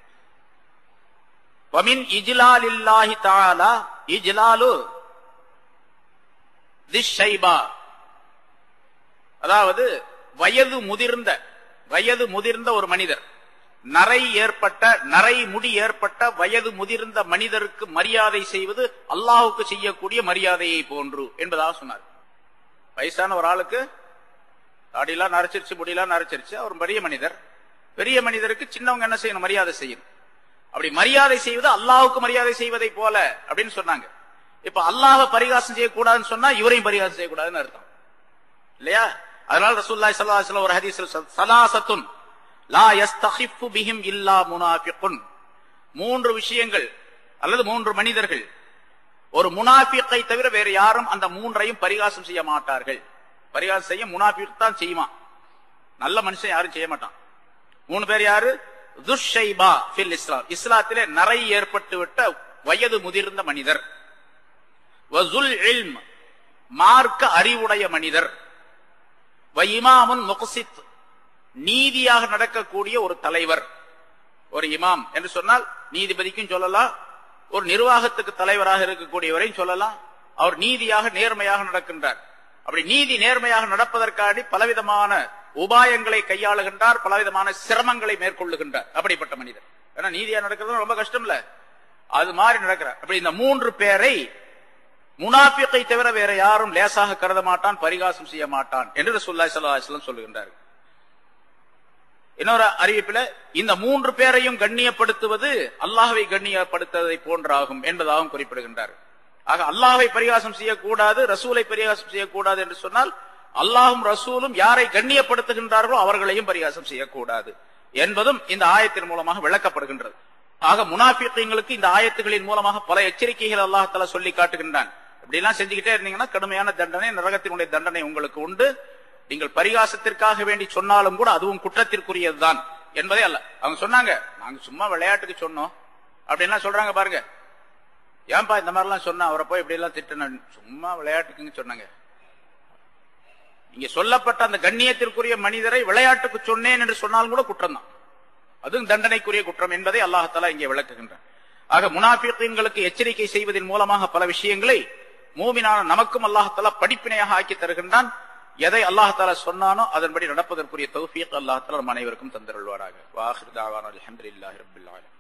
வமின் இஜ்லாலில்லாஹி தஆலா இஜ்லாலு திஷ்ஷைபா, அதாவது வயது முதிர்ந்த வயது முதிர்ந்த ஒரு மனிதர், நரை ஏற்பட்ட நரை முடி ஏற்பட்ட வயது முதிர்ந்த மனிதருக்கு மரியாதை செய்வது அல்லாஹுக்கு செய்யக்கூடிய மரியாதையை போன்று என்பதாக சொன்னார். வயசான ஒரு ஆளுக்கு தாடியெல்லாம் நரைச்சிருச்சு, முடியெல்லாம் நரைச்சிருச்சு, அவர் பெரிய மனிதர். பெரிய மனிதருக்கு சின்னவங்க என்ன செய்யணும்? மரியாதை செய்யணும். அப்படி மரியாதை செய்வது அல்லாஹுக்கு மரியாதை செய்வதை போல அப்படின்னு சொன்னாங்க. இப்ப அல்லாஹ்வை பரிகாசம் செய்யக்கூடாதுன்னு சொன்னா இவரையும் பரிகாசம் செய்யக்கூடாதுன்னு அர்த்தம் இல்லையா? அதனால ரசூலுல்லாஹி ஸல்லல்லாஹு அலைஹி வஸல்லம் ஒரு ஹதீஸ்ல ஸலாஸத்துன் லா யஸ்தகிஃபு பிஹிம் இல்லா முனாஃபிகுன், மூன்று விஷயங்கள் அல்லது மூன்று மனிதர்கள், ஒரு முனாஃபிக்கை தவிர வேறு யாரும் அந்த மூன்றையும் பரிகாசம் செய்ய மாட்டார்கள். பரிகாசம் செய்ய முனாஃபிக் தான் செய்வான், நல்ல மனுஷன் யாரும் செய்ய மாட்டான். மூணு பேர் யாரு? துஷ்ஷைபா ஃபில் இஸ்லாம், இஸ்லாத்திலே நரை ஏற்பட்டு விட்ட வயது முதிர்ந்த மனிதர். வஸுல் இல்ம், மார்க்க அறிவுடைய மனிதர். வ இமாமுன் முக்ஸித், நீதியாக நடக்கக்கூடிய ஒரு தலைவர். ஒரு இமாம் என்று சொன்னால் நீதிபதிக்கும் சொல்லலாம், ஒரு நிர்வாகத்துக்கு தலைவராக இருக்கக்கூடியவரையும் சொல்லலாம். அவர் நீதியாக நேர்மையாக நடக்கின்றார். அப்படி நீதி நேர்மையாக நடப்பதற்காக பலவிதமான உபாயங்களை கையாளுகின்றார், பலவிதமான சிரமங்களை மேற்கொள்ளுகின்றார். அப்படிப்பட்ட மனிதர். ஏன்னா நீதியா நடக்கிறது ரொம்ப கஷ்டம் இல்ல, அது மாதிரி நடக்கிறார். அப்படி இந்த மூன்று பேரை முனாஃபிக்கை தவிர வேற யாரும் லேசாக கருத மாட்டான், பரிகாசம் செய்ய மாட்டான் என்று ரசூலுல்லாஹி ஸல்லல்லாஹு அலைஹி வஸல்லம் சொல்லுகின்றார். இன்னொரு அறிவிப்பில் இந்த மூன்று பேரையும் கண்ணியப்படுத்துவது அல்லாஹ்வை கண்ணியப்படுத்துவதை போன்றாகும் என்பதாகவும் குறிப்பிடுகின்றார். ஆக அல்லாஹ்வை பரிகாசம் செய்யக்கூடாது, ரசூலை பரிகாசம் செய்யக்கூடாது என்று சொன்னால் அல்லாஹும் ரசூலும் யாரை கண்ணியப்படுத்துகின்றார்களோ அவர்களையும் பரிகாசம் செய்யக்கூடாது என்பதும் இந்த ஆயத்தின் மூலமாக விளக்கப்படுகின்றது. ஆக முனாஃபிக்குகளுக்கு இந்த ஆயத்துகளின் மூலமாக பல எச்சரிக்கைகள் அல்லாஹ் தஆலா சொல்லி காட்டுகின்றான். இப்படி எல்லாம் செஞ்சுக்கிட்டே இருந்தீங்கன்னா கடுமையான தண்டனை, நரகத்தினுடைய தண்டனை உங்களுக்கு உண்டு. நீங்கள் பரிகாசத்திற்காக வேண்டி சொன்னாலும் கூட அதுவும் குற்றத்திற்குரியதுதான் என்பதே அல்ல. அவங்க சொன்னாங்க, நாங்க சும்மா விளையாட்டுக்கு சொன்னோம் அப்படின்னா சொல்றாங்க பாருங்க. ஏன்பா இந்த மாதிரி எல்லாம் சொன்னா, அவரை போய் இப்படி எல்லாம் திட்டணும், சும்மா விளையாட்டுக்குன்னு சொன்னாங்க. இங்க சொல்லப்பட்ட அந்த கண்ணியத்திற்குரிய மனிதரை விளையாட்டுக்கு சொன்னேன் என்று சொன்னாலும் கூட குற்றம் தான், அதுவும் தண்டனைக்குரிய குற்றம் என்பதை அல்லாஹ் தஆலா இங்கே விளக்குகின்றார். ஆக முனாஃபிக்குகளுக்கு எச்சரிக்கை செய்வதன் மூலமாக பல விஷயங்களை மூமினான நமக்கும் அல்லாஹ் தஆலா படிப்பினையாக ஆக்கி தருகின்றான். எதை அல்லாஹ் தஆலா சொன்னானோ அதன்படி நடப்பதற்குரிய தௌஃபீக் அல்லாஹ் தஆலா நம் அனைவருக்கும் தந்தருள்வாராக. வ ஆகிரு தஅவானா அல்ஹம்துலில்லாஹி ரப்பில் ஆலமீன்.